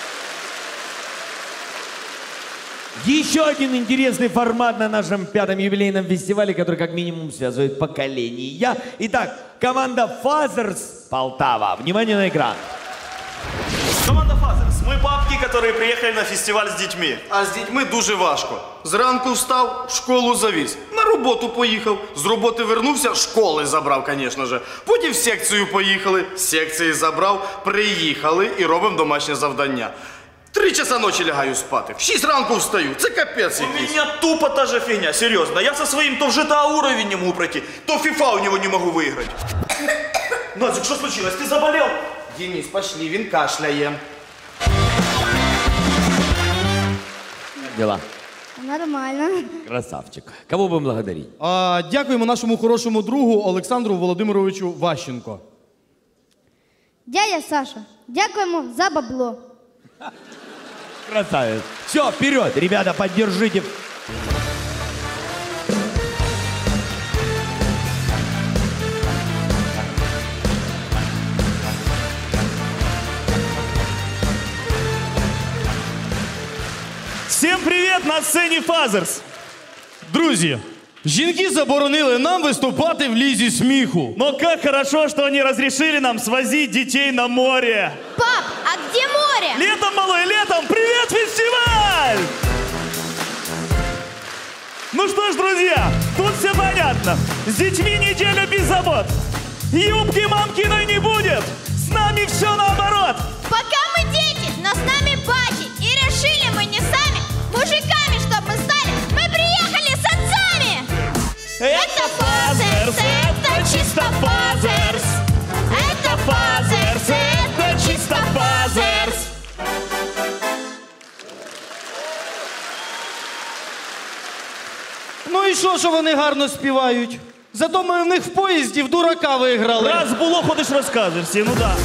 Еще один интересный формат на нашем пятом юбилейном фестивале, который как минимум связывает поколения. Итак, команда Фазерс Полтава. Внимание на экран. Команда Фазерс. Ми папки, которые приехали на фестиваль з дітьми. А з дітьми дуже важко. Зранку встав, в школу завіз. На роботу поїхав. З роботи вернувся, школи забрав, звісно ж. Потім в секцію поїхали, з секції забрав, приїхали і робимо домашнє завдання. Три часа ночі лягаю спати, в шість ранку встаю. Це капець якийсь. У меня тупо та же фигня, серьезно. Я со своим то в джи ти ей уровень не могу пройти, то в фифа у него не могу выиграть. Назик, что случилось? Ты заболел? Денис, пошли, він кашляє. Дела. Нормально. Красавчик. Кого будем благодарить? А, дякуємо нашому хорошому другу Олександру Володимировичу Ващенко. Дядя Саша, дякуємо за бабло. Красавец. Все, вперед, ребята, поддержите Всім привіт, на сцені Фазерс. Друзі, жінки заборонили нам виступати в лізі сміху. Но как хорошо, что они разрешили нам свозить детей на море. Пап, а где море? Летом, малой, летом! Привет, фестиваль! Ну что ж, друзья, тут все понятно. С детьми неделю без забот. Юбки мамкиной не будет. С нами все наоборот. Пока мы дети, но с нами бати. И решили мы не сами, мужиками, чтоб мы стали. Мы приехали с отцами. Это Фазерс, это чисто Фазерс. Это Фазерс, это чисто Фазерс. Ну і що, що вони гарно співають? Зато ми в них в поїзді в дурака виграли. Раз було, ходиш розказуєш всі, ну да.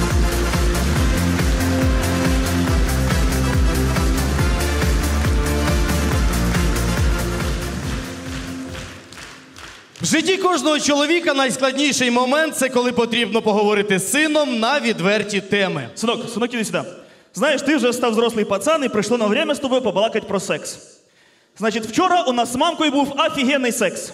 В житті кожного чоловіка найскладніший момент – це коли потрібно поговорити з сином на відверті теми. Синок, синок, іди сюди. Знаєш, ти вже став взрослий пацан і прийшло на время з тобою побалакати про секс. Значить, вчора у нас з мамкою був офігенний секс.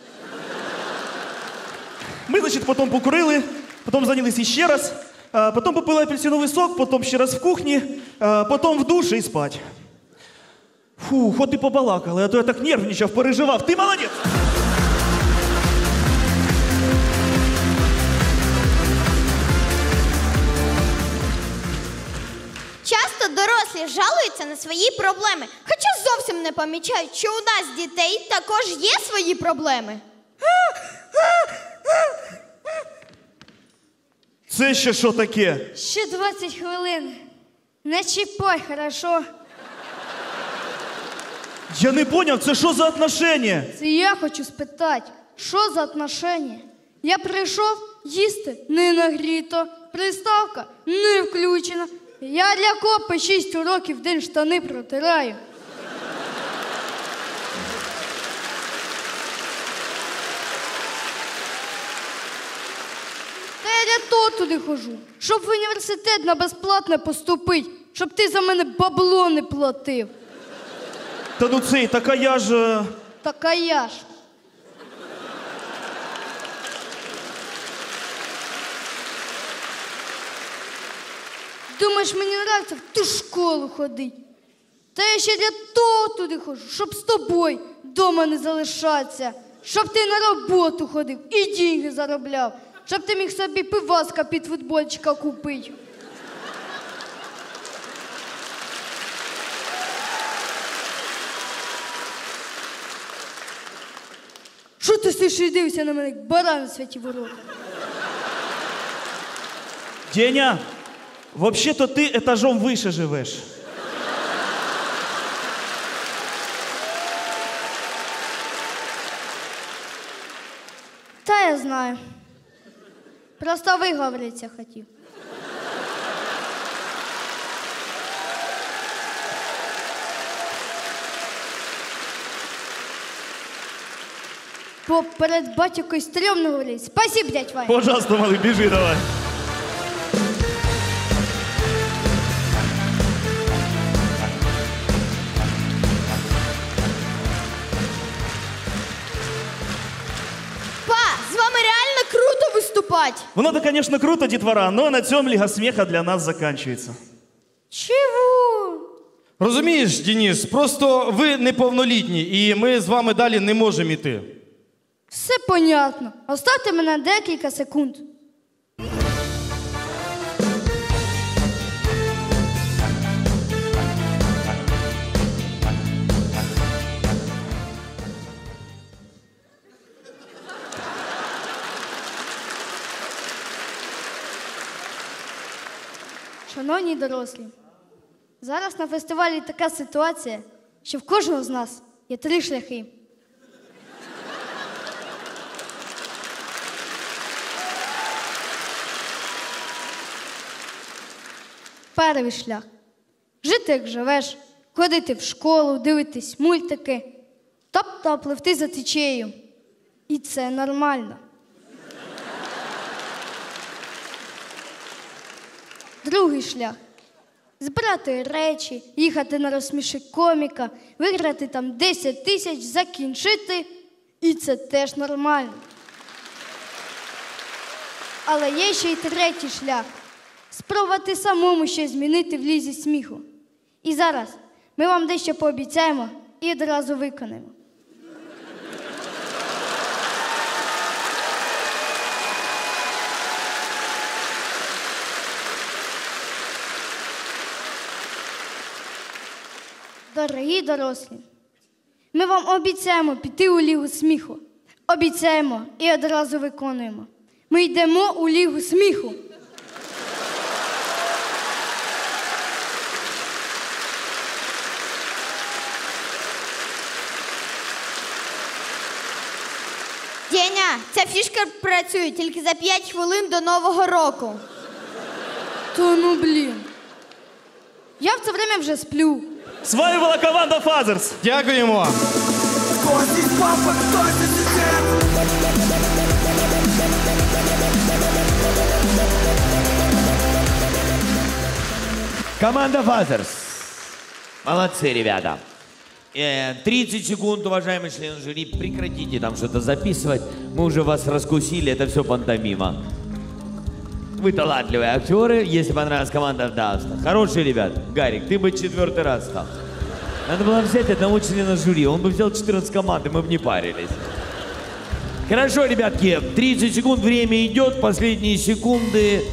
Ми, значить, потім покурили, потім зайнялися ще раз, а потім попили апельсиновий сок, потім ще раз в кухні, а потім в душі і спать. Фу, хоч і побалакали, а то я так нервничав, переживав. Ти молодець! Часто дорослі жалуються на свої проблеми, хоча зовсім не помічають, що у нас дітей також є свої проблеми. Це ще що таке? Ще двадцять хвилин. Не чіпай, хорошо? Я не поняв, це що за отношення? Це я хочу спитати, що за отношення? Я прийшов їсти не нагріто, приставка не включена. Я для копа шість уроків в день штани протираю. Та я для того туди хожу, щоб в університет на безплатне поступити, щоб ти за мене бабло не платив. Та ну цей, така я ж... Така я ж. Думаєш, мені нравиться в ту школу ходити? Та я ще для того туди ходжу, щоб з тобою вдома не залишатися, щоб ти на роботу ходив і деньги заробляв, щоб ти міг собі пиваска під футбольчика купити. Що ти стоїш і дивишся на мене, як баран у святі ворота? Деня, вообще-то ти етажом вище живеш. Та я знаю. Просто виговоритися хотів. Бо перед батькою стрьомно говорить. Спасибо, дядь Ваня. Пожалуйста, малий, біжи давай. Па, з вами реально круто виступати. Воно-то, конечно, круто, детвора, но на цьому Ліга сміха для нас закінчується. Чого? Розумієш, Денис, просто ви неповнолітні, і ми з вами далі не можемо йти. Все понятно. Оставте мене декілька секунд. Шановні дорослі, зараз на фестивалі така ситуація, що в кожного з нас є три шляхи. Перший шлях – жити, як живеш, ходити в школу, дивитись мультики. Тобто пливти за течією. І це нормально. Другий шлях. Збирати речі, їхати на розсміши коміка, виграти там десять тисяч, закінчити. І це теж нормально. Але є ще й третій шлях. Спробувати самому щось змінити в лізі сміху. І зараз ми вам дещо пообіцяємо і одразу виконаємо. Дорогі дорослі, ми вам обіцяємо піти у Лігу сміху. Обіцяємо і одразу виконуємо. Ми йдемо у Лігу сміху. Деня, ця фішка працює тільки за п'ять хвилин до Нового року. Та ну, блін. Я в це время вже сплю. З вами була команда Фазерс. Дякуємо. Команда Фазерс. Молодцы, ребята. Э, тридцать секунд, уважаемые члены жюри. Прекратите там что-то записывать. Мы уже вас раскусили, это все пантомима. Вы талантливые актеры. Если понравилась команда, да. Хорошие ребята. Гарик, ты бы четвертый раз стал. Надо было взять одного члена жюри. Он бы взял четырнадцать команд, и мы бы не парились. Хорошо, ребятки. тридцать секунд, время идет. Последние секунды.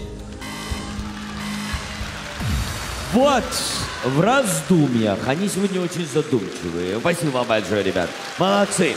Вот, в раздумьях. Они сегодня очень задумчивые. Спасибо вам большое, ребят. Молодцы.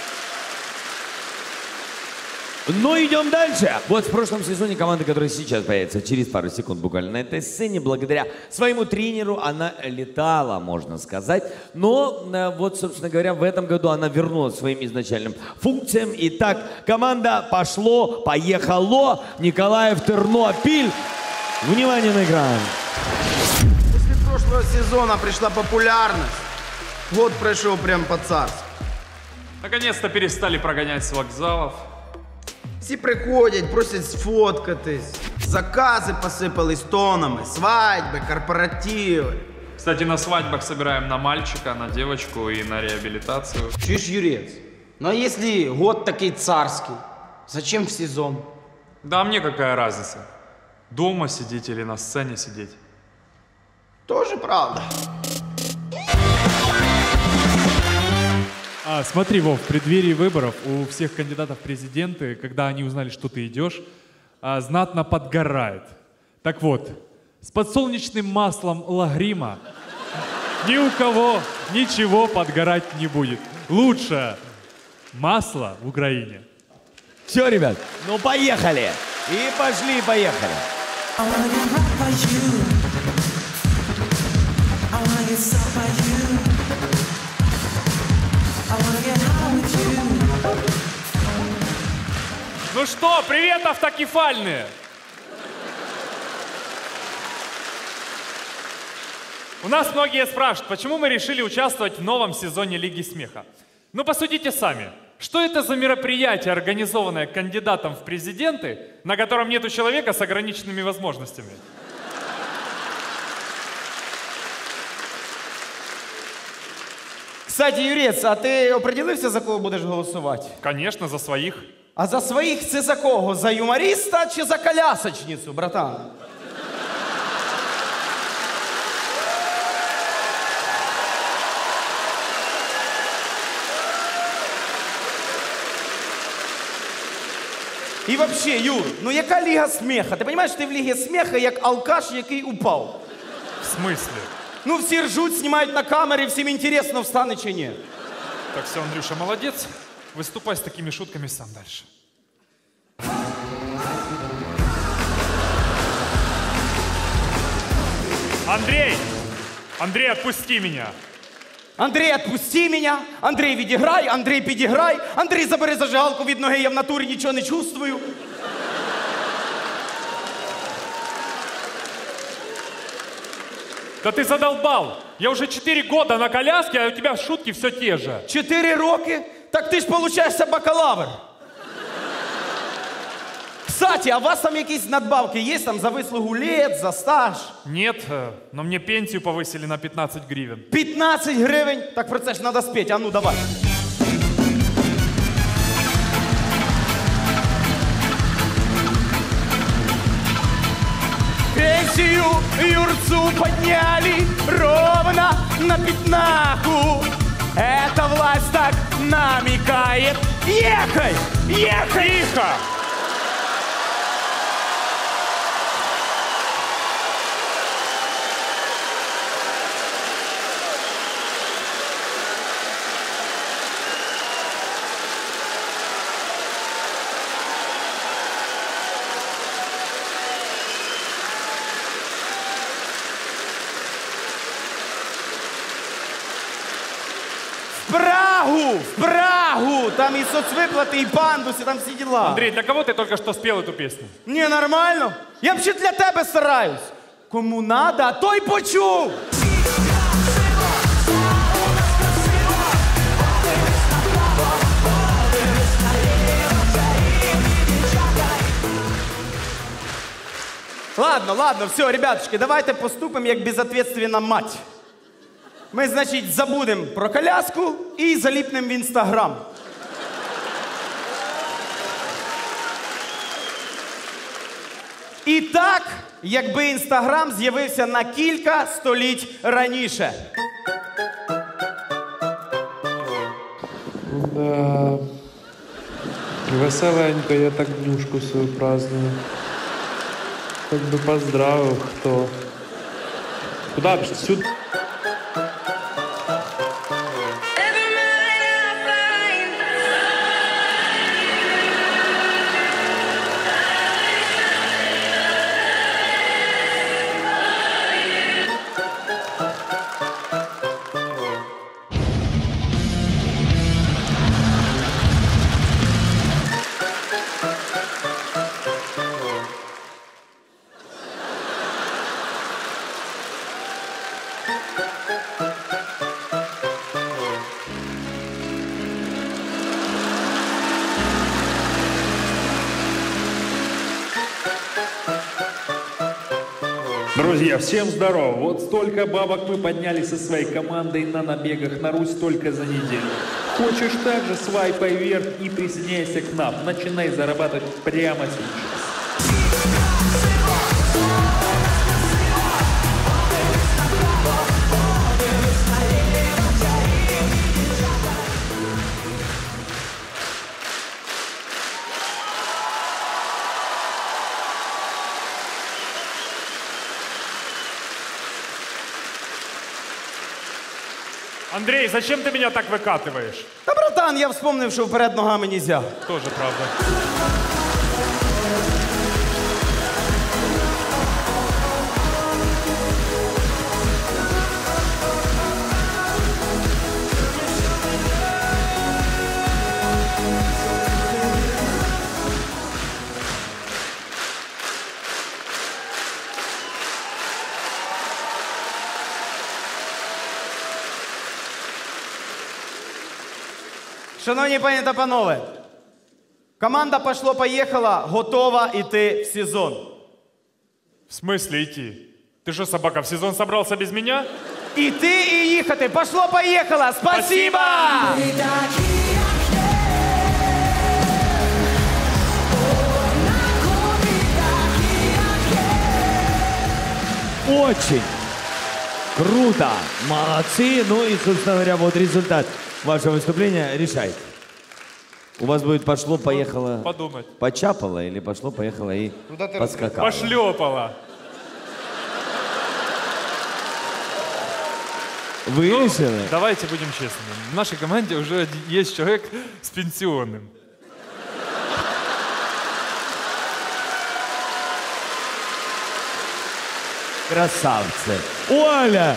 Ну, идем дальше. Вот в прошлом сезоне команда, которая сейчас появится, через пару секунд буквально на этой сцене, благодаря своему тренеру, она летала, можно сказать. Но вот, собственно говоря, в этом году она вернулась к своим изначальным функциям. Итак, команда «Пошло, поехало», Николаев, Тернопиль. Внимание на экран. После прошлого сезона пришла популярность. Год прошел прям по-царски. Наконец-то перестали прогонять с вокзалов. Всі приходять, просять сфоткатись. Закази посипались тонами, свадьби, корпоративи. Кстати, на свадьбах собираем на мальчика, на девочку и на реабилитацию. Чуешь, Юрец? Ну а если год такой царский, зачем в сезон? Да мне какая разница? Дома сидеть или на сцене сидеть? Тоже правда. А, смотри, Вов, в преддверии выборов у всех кандидатов в президенты, когда они узнали, что ты идешь, а, знатно подгорает. Так вот, с подсолнечным маслом Лагрима ни у кого ничего подгорать не будет. Лучшее масло в Украине. Все, ребят, ну поехали. И пошли, поехали. Ну что, привет, автокефальные! У нас многие спрашивают, почему мы решили участвовать в новом сезоне Лиги смеха. Ну посудите сами, что это за мероприятие, организованное кандидатом в президенты, на котором нету человека с ограниченными возможностями? Кстати, Юрець, а ти определився, за кого будеш голосувати? Конечно, за своих. А за своїх це за кого? За юмориста чи за колясочницю, братан? І вообще, Юр, ну яка Ліга сміха? Ти розумієш, ти в Лігі сміха як алкаш, який упав. В смысле? Ну всі ржуть, знімають на камери, всім інтересно, встане чи ні. Так все, Андрюша, молодец. Выступай с такими шутками сам дальше. Андрей! Андрей, отпусти меня! Андрей, отпусти меня! Андрей, відіграй! Андрей, підіграй! Андрей, забери зажигалку від ноги, я в натурі нічого не чувствую. Да ты задолбал! Я уже четыре года на коляске, а у тебя шутки все те же. Чотири роки? Так ти ж, получаєшся, бакалавр. Кстати, а у вас там якісь надбавки є там за вислугу лет, за стаж? Нет, э, но мне пенсию повысили на пятнадцать гривен. пятнадцать гривень? Так про це ж треба спеть, а ну давай. Пенсию Юрцу подняли ровно на пятнаху. Эта власть так намекает. Ехай! Ехай! Тихо! В Прагу! В Прагу! Там и соцвыплаты, и пандусы, там все дела. Андрей, для кого ты только что спел эту песню? Не, нормально. Я вообще для тебе стараюсь. Кому надо, а той почув. Ладно, ладно, все, ребятушки, давайте поступимо як безответственна мать. Ми, значить, забудемо про коляску і заліпнемо в Інстаграм. І так, якби Інстаграм з'явився на кілька століть раніше. Да. Веселенько, я так днюшку свою праздную. Как бы поздравил, кто. Куда б сюда? Друзья, всем здорово! Вот столько бабок мы подняли со своей командой на набегах на Русь только за неделю. Хочешь также свайпай вверх и присоединяйся к нам. Начинай зарабатывать прямо сейчас. Андрей, зачем ты меня так выкатываешь? Та, братан, я вспомнив, що вперед ногами нельзя. Тоже правда. Шановні пані та панове, команда «Пошло-поїхало» готова йти в сезон. В смысле идти? Ты что, собака, в сезон собрался без меня? Іти і їхати. Пошло-поїхало. Спасибо! Очень круто. Молодцы. Ну и, собственно говоря, вот результат вашего выступления. Решайте. У вас будет пошло-поехало... Подумать. Почапало или пошло-поехало и подскакало? Пошлепало. Вы Ну, решили? Давайте будем честными. В нашей команде уже есть человек с пенсионным. Красавцы. Оля!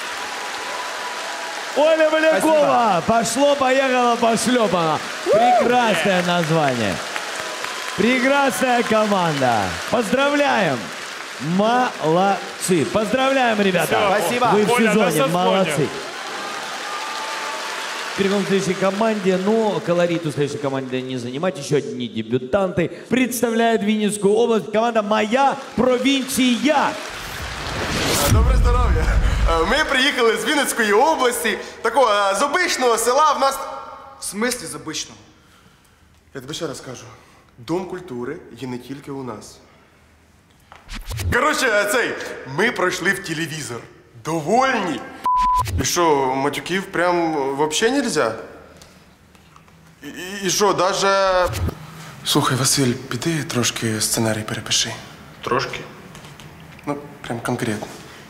Оля Полякова! Пошло-поехало, пошлепано. Прекрасное название. Прекрасная команда. Поздравляем! Молодцы. Поздравляем, ребята. Все, спасибо. Вы в Оля, сезоне. до Молодцы. Перейдем к следующей команде, но колорит у следующей команды не занимать. Еще одни дебютанты. Представляет Вінницьку область команда «Моя провінція». Добре здоров'я. Ми приїхали з Вінницької області, такого з обичного села в нас... В смислі з обичного? Я тобі ще раз кажу. Дом культури є не тільки у нас. Коротше, цей, ми пройшли в телевізор. Довольні. І що, матюків прям вообще нельзя? І, і що, даже... Слухай, Василь, піди трошки сценарій перепиши. Трошки? Ну, прям конкретно.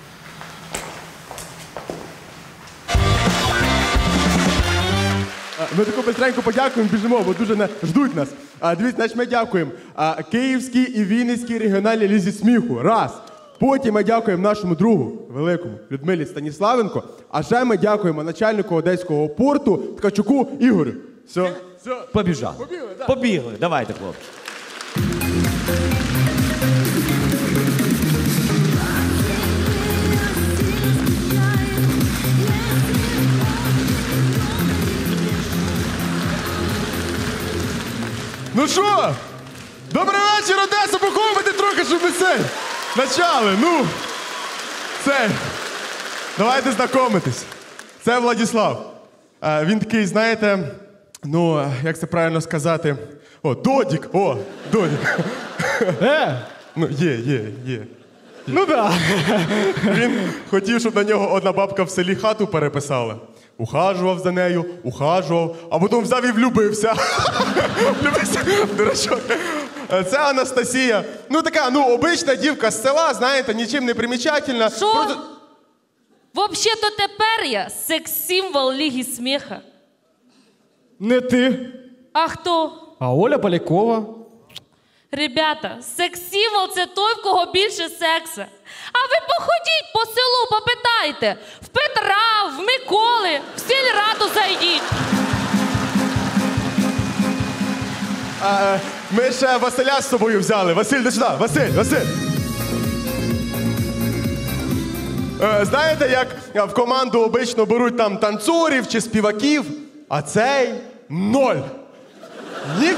Ми таку бистренько подякуємо, біжимо, бо дуже не ждуть нас. А, дивіться, значить ми дякуємо а, Київській і Вінницькій регіональній лізі сміху. Раз. Потім ми дякуємо нашому другу, великому, Людмилі Станіславенко. А ще ми дякуємо начальнику Одеського порту Ткачуку Ігорю. Все. Все. Побіжали. Побігли, да. Побігли. Давайте, хлопці. Ну що? Добрий вечір, Одеса, поховайте трохи, щоб ми це почали. Ну, це. Давайте знайомитись. Це Владислав. А, він такий, знаєте, ну, як це правильно сказати? О, Додік, о, Додік. Е? Ну, є, є, є. Ну, да. Він хотів, щоб на нього одна бабка в селі хату переписала. Ухажував за нею, ухажував, а потім взяв і влюбився. Влюбився, дурачок. Це Анастасія. Ну, така, ну, обична дівка з села, знаєте, нічим не примічательна. Що? Просто... Взагалі-то тепер я секс-символ Ліги сміха. Не ти. А хто? А Оля Полякова. Ребята, секс-символ – це той, в кого більше секса. А ви походіть по селу, попитайте. В Петра, в Миколи, в сільраду зайдіть. А, ми ще Василя з собою взяли. Василь, де сюди. Василь, Василь. Е, знаєте, як в команду обично беруть там танцорів чи співаків, а цей ноль. Ні?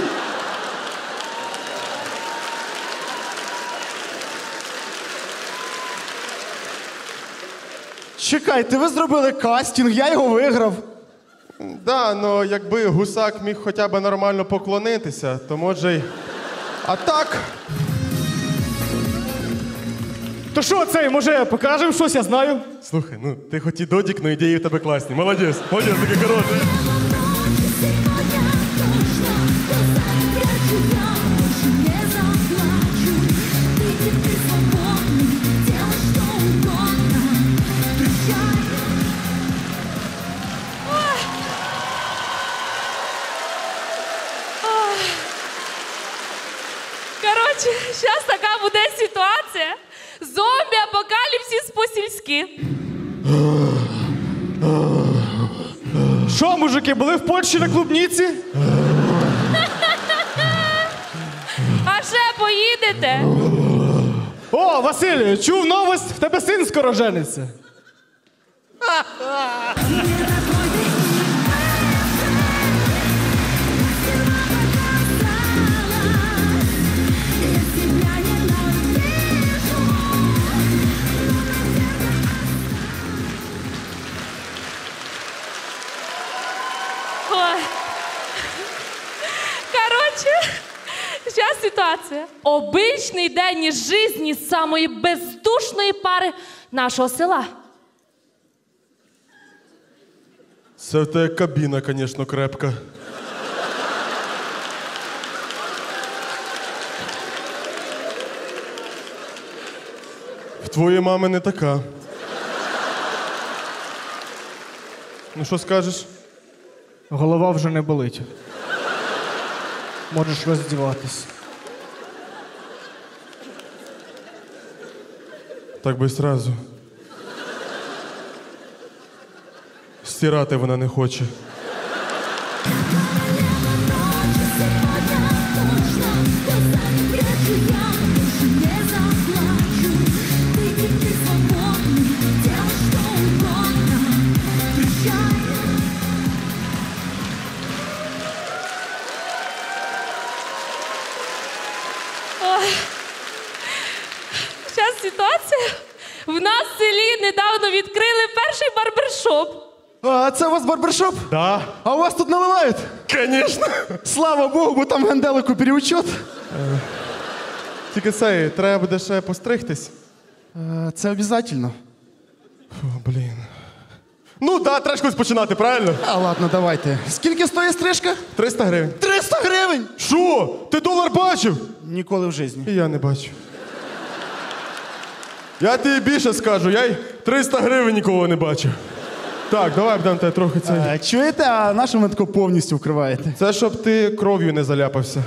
Чекайте, ви зробили кастинг, я його виграв. Да, ну якби гусак міг хоча б нормально поклонитися, то може й... А так... То що цей, може, покажемо щось, я знаю? Слухай, ну ти хоч і Додік, але ідеї в тебе класні. Молодець, молодець, такий хороший. Коротше, зараз така буде ситуація. Зомбі-апокаліпсис по-сільськи. Що, мужики, були в Польщі на клубніці? А ще поїдете? О, Василь, чув новость, в тебе син скоро жениться. Ой. Коротше, зараз ситуація. Обичний день із житті самої бездушної пари нашого села. Це в тебе кабіна, звісно, крепка. В твоєї мами не така. Ну, що скажеш? Голова вже не болить. Можеш роздіватись. Так би й сразу. Стирати вона не хоче. Точно, точно, я больше не заплачу. відкрили перший барбершоп. А це у вас барбершоп? Да. А у вас тут наливають? Конечно. Слава Богу, бо там генделику переучет. Е, Тільки це, треба буде ще постригтись. Е, Це обов'язково. Фу, блін. Ну, так, да, треба щось починати, правильно? А, ладно, давайте. Скільки стоїть стрижка? триста гривень. триста гривень? Що? Ти долар бачив? Ніколи в житті. І я не бачу. Я тобі більше скажу, я й триста гривень нікого не бачив. Так, давай будемо тебе трохи цей. А, чуєте, а на що ви тако повністю вкриваєте? Це щоб ти кров'ю не заляпався.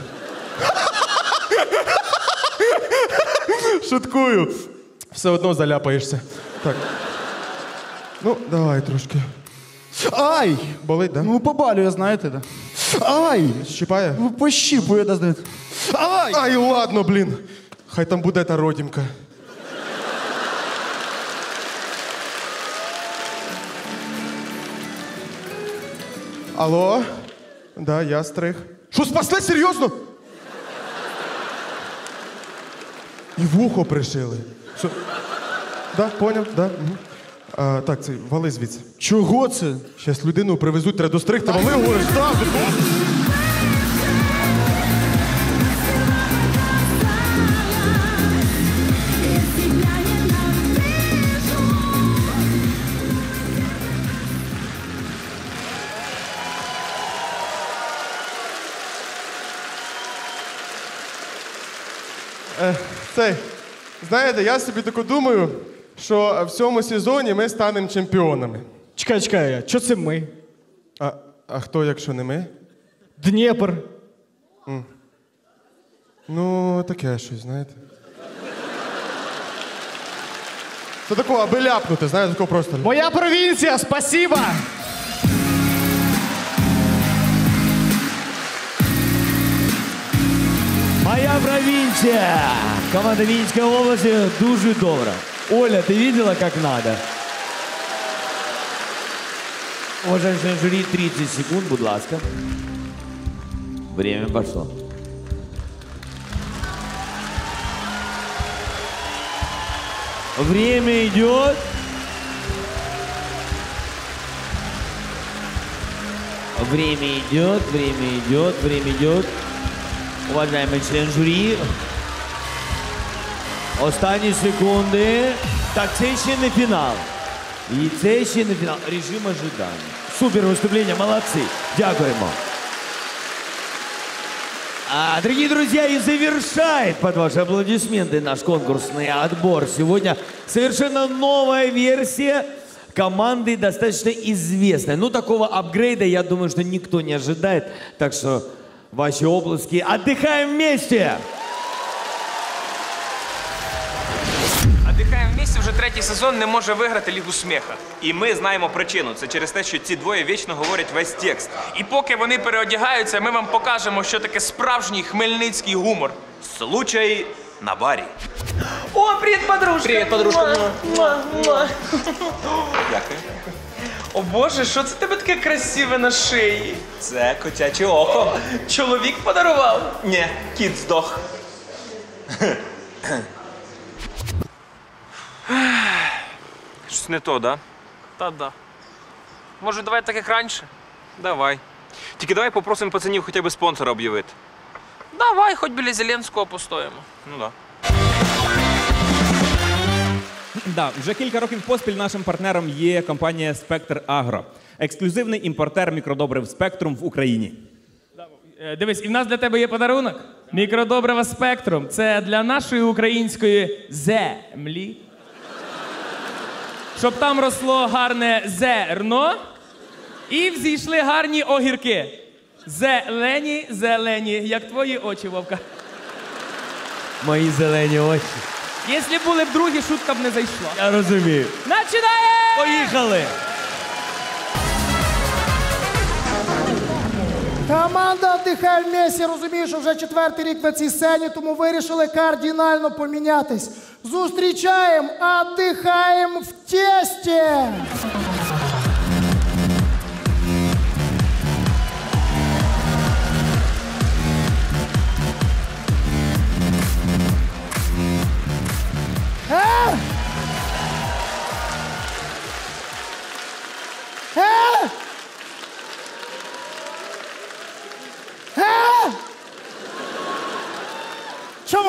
Шуткую. Все одно заляпаєшся. Так. Ну, давай трошки. Ай! Болить, да? Ну, побалює, знаєте, да. Ай! Щипає? Ну, пощіпує, да, знаєте. Ай! Ай, ладно, блін. Хай там буде та родімка. Алло? Да, я стриг. Що, спасли? Серйозно? І вухо пришили. Що? Да, поняв, да. Угу. А, так, це, вали звідси. Чого це? Щас людину привезуть, треба достригти, вали, говориш, так, Е, цей, знаєте, я собі тако думаю, що в цьому сезоні ми станемо чемпіонами. Чекай, чекай, що це ми? А, а хто, якщо не ми? Дніпр. М. Ну, таке щось, знаєте. Це такого, аби ляпнути, знаєте, такого просто. Моя провінція, спасибо! Моя провинция. Команда Винницкой области дуже добра. Оля, ты видела, как надо? Уважаемый жюри, тридцать секунд, будь ласка. Время пошло. Время идет. Время идет, время идет, время идет. Уважаемый член журі, останні секунди. Так, це ще не фінал. І це ще не фінал. Режим ожидання. Супер выступление, молодцы. Дякуємо. А, дорогие друзья, и завершает под ваши аплодисменты наш конкурсный отбор. Сегодня совершенно новая версия команды, достаточно известная. Ну, такого апгрейда, я думаю, что никто не ожидает. Так что ваши обласки. Отдыхаем вместе! «Отдыхаем вместе» вже третій сезон не може виграти Лігу сміха. І ми знаємо причину. Це через те, що ці двоє вічно говорять весь текст. І поки вони переодягаються, ми вам покажемо, що таке справжній хмельницький гумор. Случай на барі. О, привіт, подружка! Привіт, подружка. Муа, муа. Дякую. О Боже, що це тебе таке красиве на шиї? Це котяче око. Чоловік подарував? Ні, кіт здох. Щось не то, да? Та-да. Може, давай так, як раніше? Давай. Тільки давай попросимо пацанів хоча б спонсора об'явити. Давай, хоч біля Зеленського постоїмо. Ну да. Да, вже кілька років поспіль нашим партнером є компанія «Спектр Агро». Ексклюзивний імпортер мікродобрив «Спектрум» в Україні. Е, Дивись, і в нас для тебе є подарунок. Мікродобрива «Спектрум». Це для нашої української землі. Щоб там росло гарне зерно і взійшли гарні огірки. Зелені, зелені, як твої очі, Вовка. Мої зелені очі. Якщо були б другі, шутка б не зайшла. Я розумію. Починаємо! Поїхали! Команда «Отдыхай вместе» розуміє, що вже четвертий рік на цій сцені, тому вирішили кардинально помінятись. Зустрічаємо «Отдыхаем в тесте».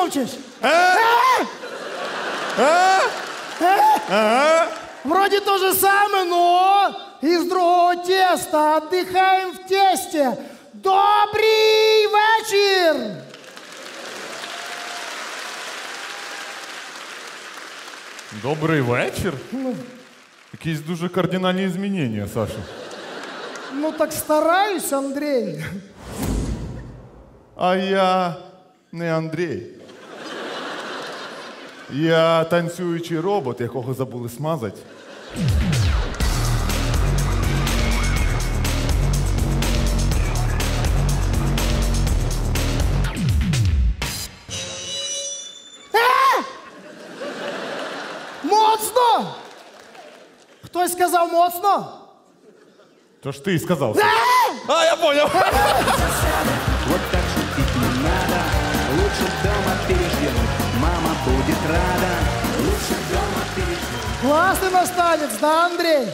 мовчиш? Е? Е? Е? Ага. Вроде то же самое, но из другого теста. Отдыхаем в тесте. Добрий вечір! Добрий вечір? Якісь дуже кардинальні змінення, Саша. Ну так стараюсь, Андрей. А я не Андрій. Я танцюючий робот, якого забули смазати. Е! Моцно! Хтось сказав моцно? То ж ти і сказав. Е! А, я понял. Вот так шутить не надо. Лучше дома переждем. Мама будет рада. Лучше дома переждем. Классный наставец, да, Андрей?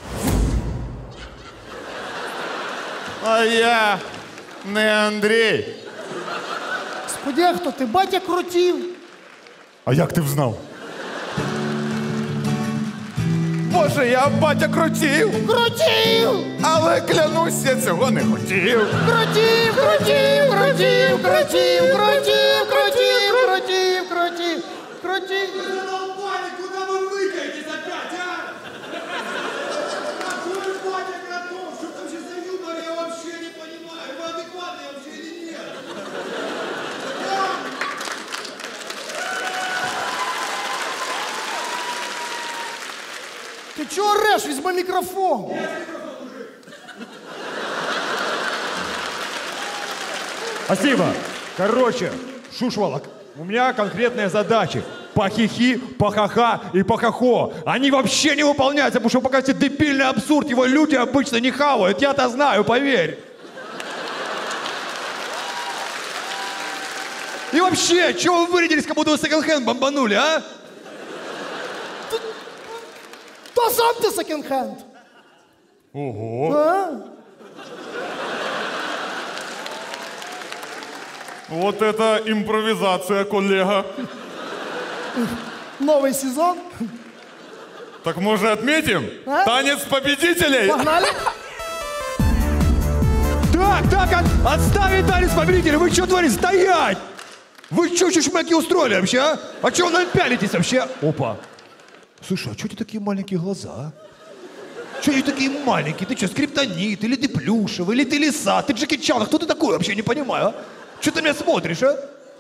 А я не Андрій. Господи, а хто ти? Батя крутів. А як ти взнав? Боже, я батя крутів! Крутів! Але клянусь, я цього не хотів. Крутів, крутів, крутів, крутів, крутів, крутів, крутів, крутів, крутів. Куда вы выкаетесь опять, а? Какой батя готов? Что там сейчас за юмор, я вообще не понимаю. Вы адекватные вообще или нет? Ти чого ореш? Візьми мікрофон. Спасибо. Короче, Шушвалок, у меня конкретные задачи. По-хихи, по-ха-ха и по-хахо. Они вообще не выполняются, потому что вы показываете дебильный абсурд. Его люди обычно не хавают. Я-то знаю, поверь. И вообще, чего вы вырядились, как будто вы секонд-хенд бомбанули, а? То сам ти секонд-хенд. Ого. А? Вот это импровизация, коллега. Новий сезон. Так може отметим? А? Танец победителей. Погнали. Так, так, от- отставить танец победителей. Вы что творите? Стоять! Вы что чушмаки устроили вообще, а? А что вы нам пялитесь вообще? Опа. Слушай, а что у тебя такие маленькие глаза, а? Что они такие маленькие? Ты что, скриптонит? Или ты плюшевый? Или ты лиса? Ты Джеки Чан? А кто ты такой вообще? Не понимаю, а? Что ты меня смотришь, а?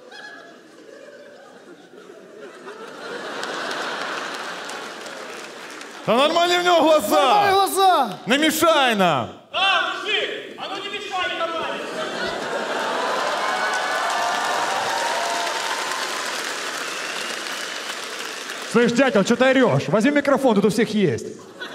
Та нормальні в нього глаза. Нормальні глаза. Не мішай нам. А, мужик, а ну не мешай нормально. Слышь, дятел, что ты орешь? Возьми микрофон, тут у всех есть.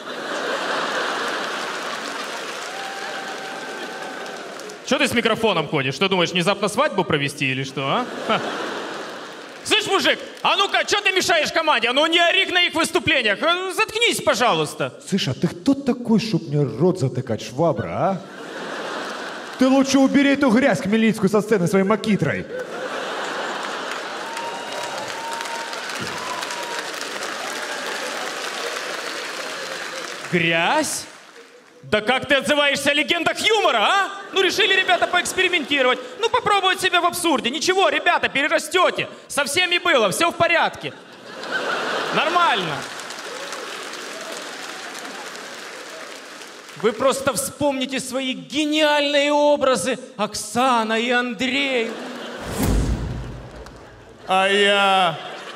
Что ты с микрофоном ходишь? Что думаешь, внезапно свадьбу провести или что, а? Ха. Слышь, мужик, а ну-ка, что ты мешаешь команде? А ну не ори на их выступлениях. А, заткнись, пожалуйста. Слышь, а ты кто такой, чтоб мне рот затыкать, швабра, а? Ты лучше убери эту грязь хмельницкую со сцены своей макитрой. Грязь? Да как ты отзываешься о легендах юмора, а? Ну решили ребята поэкспериментировать. Ну попробовать себя в абсурде. Ничего, ребята, перерастете. Со всеми было, все в порядке. Нормально. Вы просто вспомните свои гениальные образы Оксана и Андрей. А я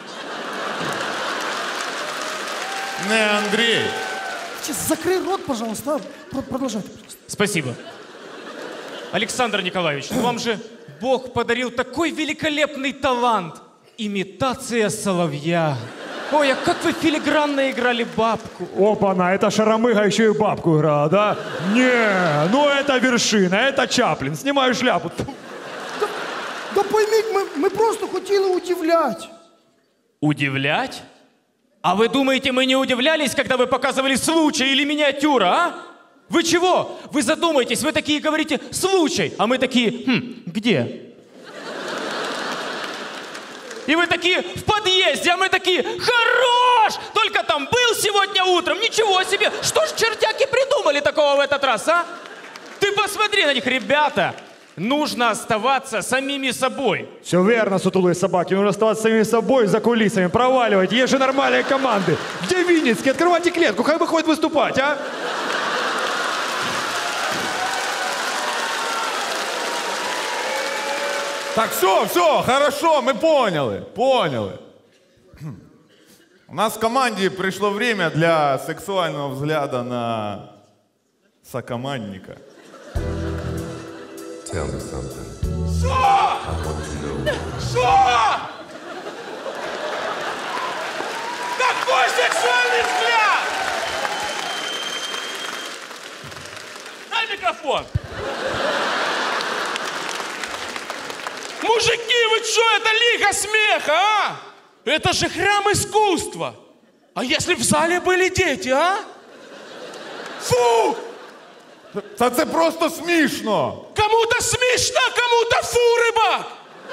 не Андрей. Сейчас закрой рот, пожалуйста. Про- Продолжайте, пожалуйста. Спасибо. Александр Николаевич, ну вам же Бог подарил такой великолепный талант. Имитация соловья. Ой, а как вы филигранно играли бабку. Опа-на, это Шарамыга еще и бабку играла, да? Не, ну это вершина, это Чаплин. Снимаю шляпу. Да пойміть, ми, ми просто хотіли удивлять. Удивлять? А вы думаете, мы не удивлялись, когда вы показывали случай или миниатюра, а? Вы чего? Вы задумаетесь, вы такие говорите «случай», а мы такие «хм, где?» И вы такие в подъезде, а мы такие, хорош! Только там был сегодня утром, ничего себе! Что ж чертяки придумали такого в этот раз, а? Ты посмотри на них, ребята! Нужно оставаться самими собой. Все верно, сутулые собаки. Нужно оставаться самими собой за кулисами. Проваливайте. Есть же нормальные команды. Где Винницкий? Открывайте клетку. Хай выходит выступать, а? Так, все, все, хорошо, мы поняли, поняли. У нас в команде пришло время для сексуального взгляда на сокомандника. Tell me something. Что? I want to know. Что? Какой сексуальный взгляд? Дай микрофон. Мужики, вы что, это лига смеха, а? Это же храм искусства. А если в зале были дети, а? Фу! Та це просто смішно. Кому-то смешно, кому-то фу, рыбак!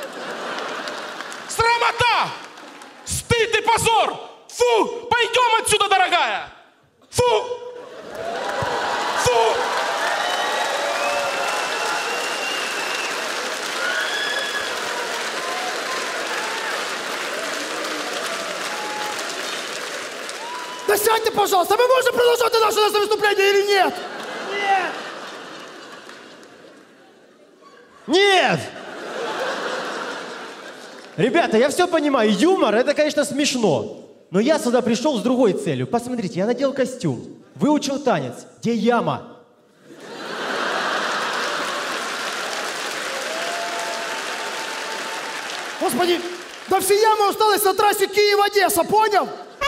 Срамота! Стыд и позор! Фу! Пойдем отсюда, дорогая! Фу! Фу! Да сядьте, пожалуйста, мы можем продолжать наше выступление или нет? Нет! Нет! Ребята, я все понимаю, юмор это, конечно, смешно. Но я сюда пришел с другой целью. Посмотрите, я надел костюм, выучил танец. Где яма? Господи, да все ямы остались на трассе Киев-Одесса, понял?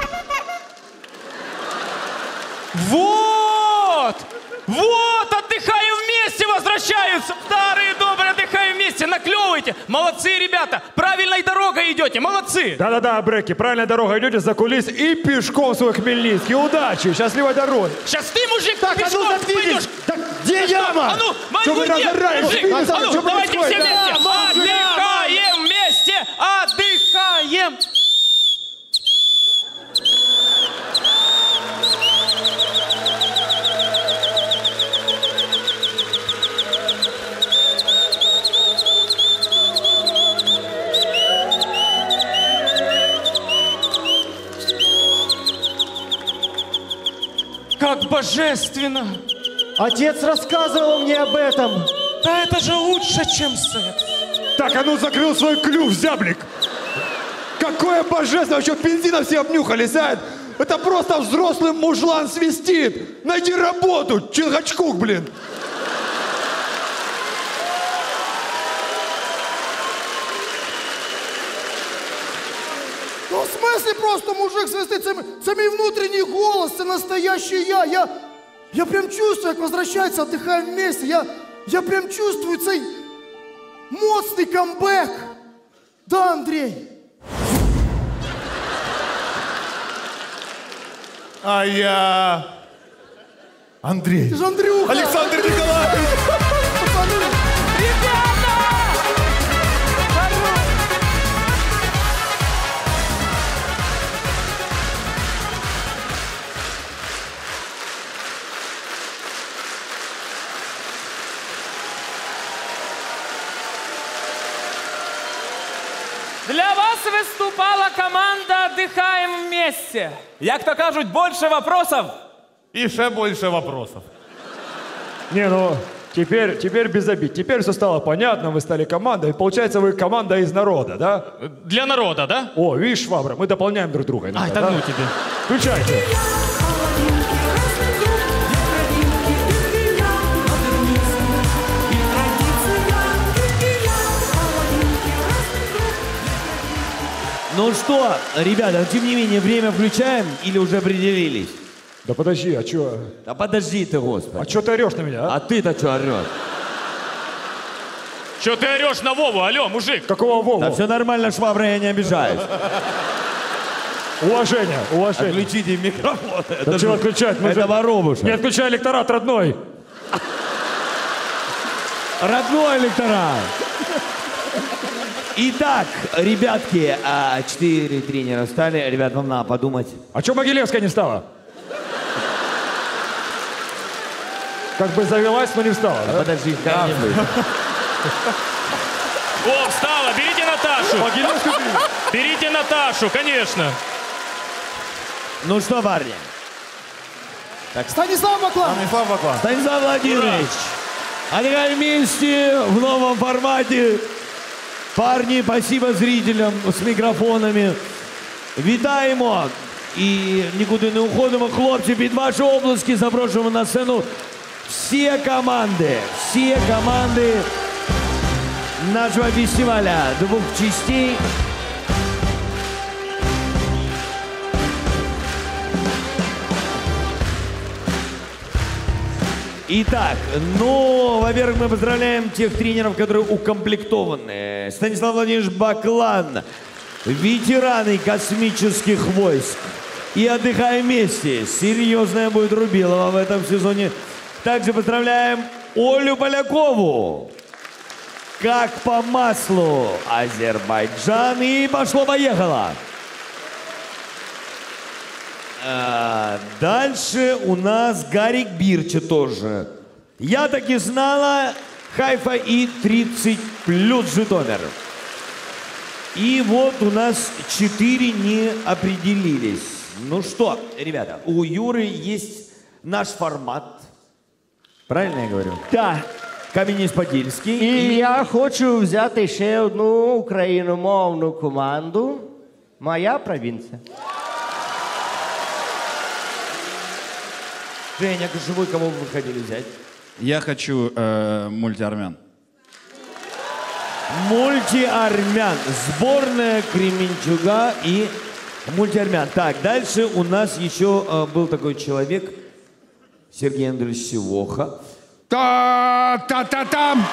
Вот! Вот! Отдыхаем вместе, возвращаются! Старые добрые, отдыхаем вместе, наклевывайте! Молодцы, ребята! Правильной дорогой идете, молодцы! Да-да-да, Бреки, правильная дорога, идете за кулис и пешком в свой Хмельницкий. Удачи, счастливой дороги. Сейчас ты, мужик, так, пешком а ну, пойдешь! Так, где яма? А ну, Что вы мою нет, разорались? мужик! Видите, А ну, что давайте все происходит? вместе! Яма, Отдыхаем вместе! Отдыхаем! Как божественно! Отец рассказывал мне об этом. Да это же лучше, чем секс. Так, а ну закрыл свой клюв, зяблик. Какое божественное, еще бензина все обнюхались, а? Это просто взрослый мужлан свистит. Найди работу, Чингачкук, блин. Ну в смысле просто мужик свистить? Це, це мій внутренний голос, це настоящий я. Я, я прям чувствую, як возвращається, отдыхаем вместе. Я, я прям чувствую цей моцний камбек. Да, Андрей? А я... Андрей. Ты же Андрюха. Александр Николаевич. Для вас выступала команда «Отдыхаем вместе». Як то кажуть, больше вопросов. И ще больше вопросов. Не, ну, теперь, теперь без обид. Теперь все стало понятно, вы стали командой. Получается, вы команда из народа, да? Для народа, да? О, видишь, Швабра, мы дополняем друг друга. Иногда, Ай, да, да ну тебе. Включайте. Ну что, ребята, тем не менее, время включаем или уже определились? Да подожди, а чё? Да подожди ты, Господи. А чё ты орешь на меня, а? А ты-то чё орешь? Чё ты орешь на Вову? Алло, мужик. Какого Вову? Да все нормально, Швабра, я не обижаюсь. Уважение, уважение. Отключите микрофон. Да Это чего же- отключать? Мы Это же- воробушек. Не отключай электорат, родной. Родной электорат. Итак, ребятки, а, четыре тренера встали. Ребят, вам надо подумать. А что Могилевская не встала? Как бы завелась, но не встала. Да? Подожди, как не будет. О, встала! Берите Наташу! Могилевскую берите. Берите Наташу, конечно! Ну что, парни? Так. Станислав Баклан! Станислав Баклан. Станислав Владимирович, отдыхаем вместе в новом формате. Парни, спасибо зрителям с мікрофонами. Вітаємо і нікуди не уходимо. Хлопці, під ваші обласки запрошуємо на сцену всі команди, всі команди нашего фестиваля двух частей. Итак, ну, во-первых, мы поздравляем тех тренеров, которые укомплектованы. Станислав Владимирович Баклан, ветераны космических войск. И отдыхаем вместе. Серьезная будет Рубилова в этом сезоне. Также поздравляем Олю Полякову. Как по маслу. Азербайджан. И пошло-поехало. А, дальше у нас Гарик Бирча тоже. Я так и знала. Хайфа и тридцать плюс Житомир. И вот у нас четыре не определились. Ну что, ребята, у Юры есть наш формат. Правильно я говорю? Так. Кам'янець-Подільський. І я хочу взяти ще одну україномовну команду. Моя провінція. Женя, Кошевой, кого бы вы хотели взять? Я хочу э, мультиармян. Мультиармян. Сборная Кременчуга и мультиармян. Так, дальше у нас еще э, был такой человек, Сергей Андреевич Сивоха. Та-та-та-там!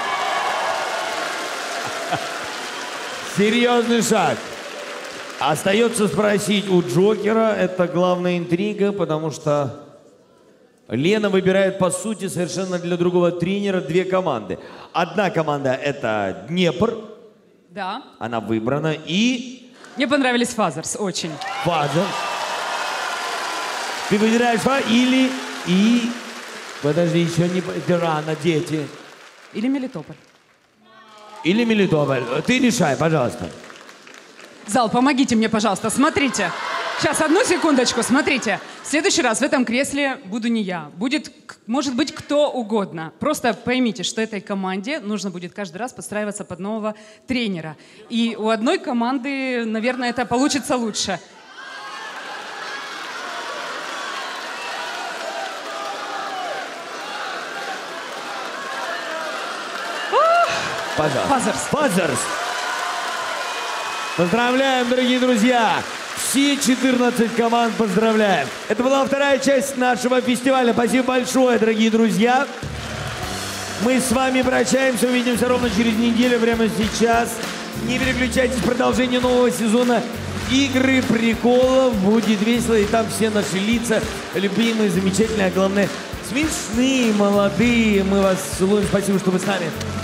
Серьезный шаг. Остается спросить у Джокера, это главная интрига, потому что Лена выбирает, по сути, совершенно для другого тренера две команды. Одна команда — это Днепр. Да. Она выбрана. И... Мне понравились Фазерс, очень. Фазерс. Ты выбираешь Фазерс или... И... Подожди, еще не... Рано, дети. Или Мелитополь. Или Мелитополь. Ты решай, пожалуйста. Зал, помогите мне, пожалуйста. Смотрите. Сейчас, одну секундочку, смотрите. В следующий раз в этом кресле буду не я. Будет, может быть, кто угодно. Просто поймите, что этой команде нужно будет каждый раз подстраиваться под нового тренера. И у одной команды, наверное, это получится лучше. Пожалуйста. Фазерс. Фазерс. Поздравляем, дорогие друзья. Все четырнадцать команд поздравляем. Это была вторая часть нашего фестиваля. Спасибо большое, дорогие друзья. Мы с вами прощаемся. Увидимся ровно через неделю, прямо сейчас. Не переключайтесь, продолжение нового сезона игры, приколов. Будет весело, и там все наши лица, любимые, замечательные, а главное, смешные, молодые. Мы вас целуем. Спасибо, что вы с нами.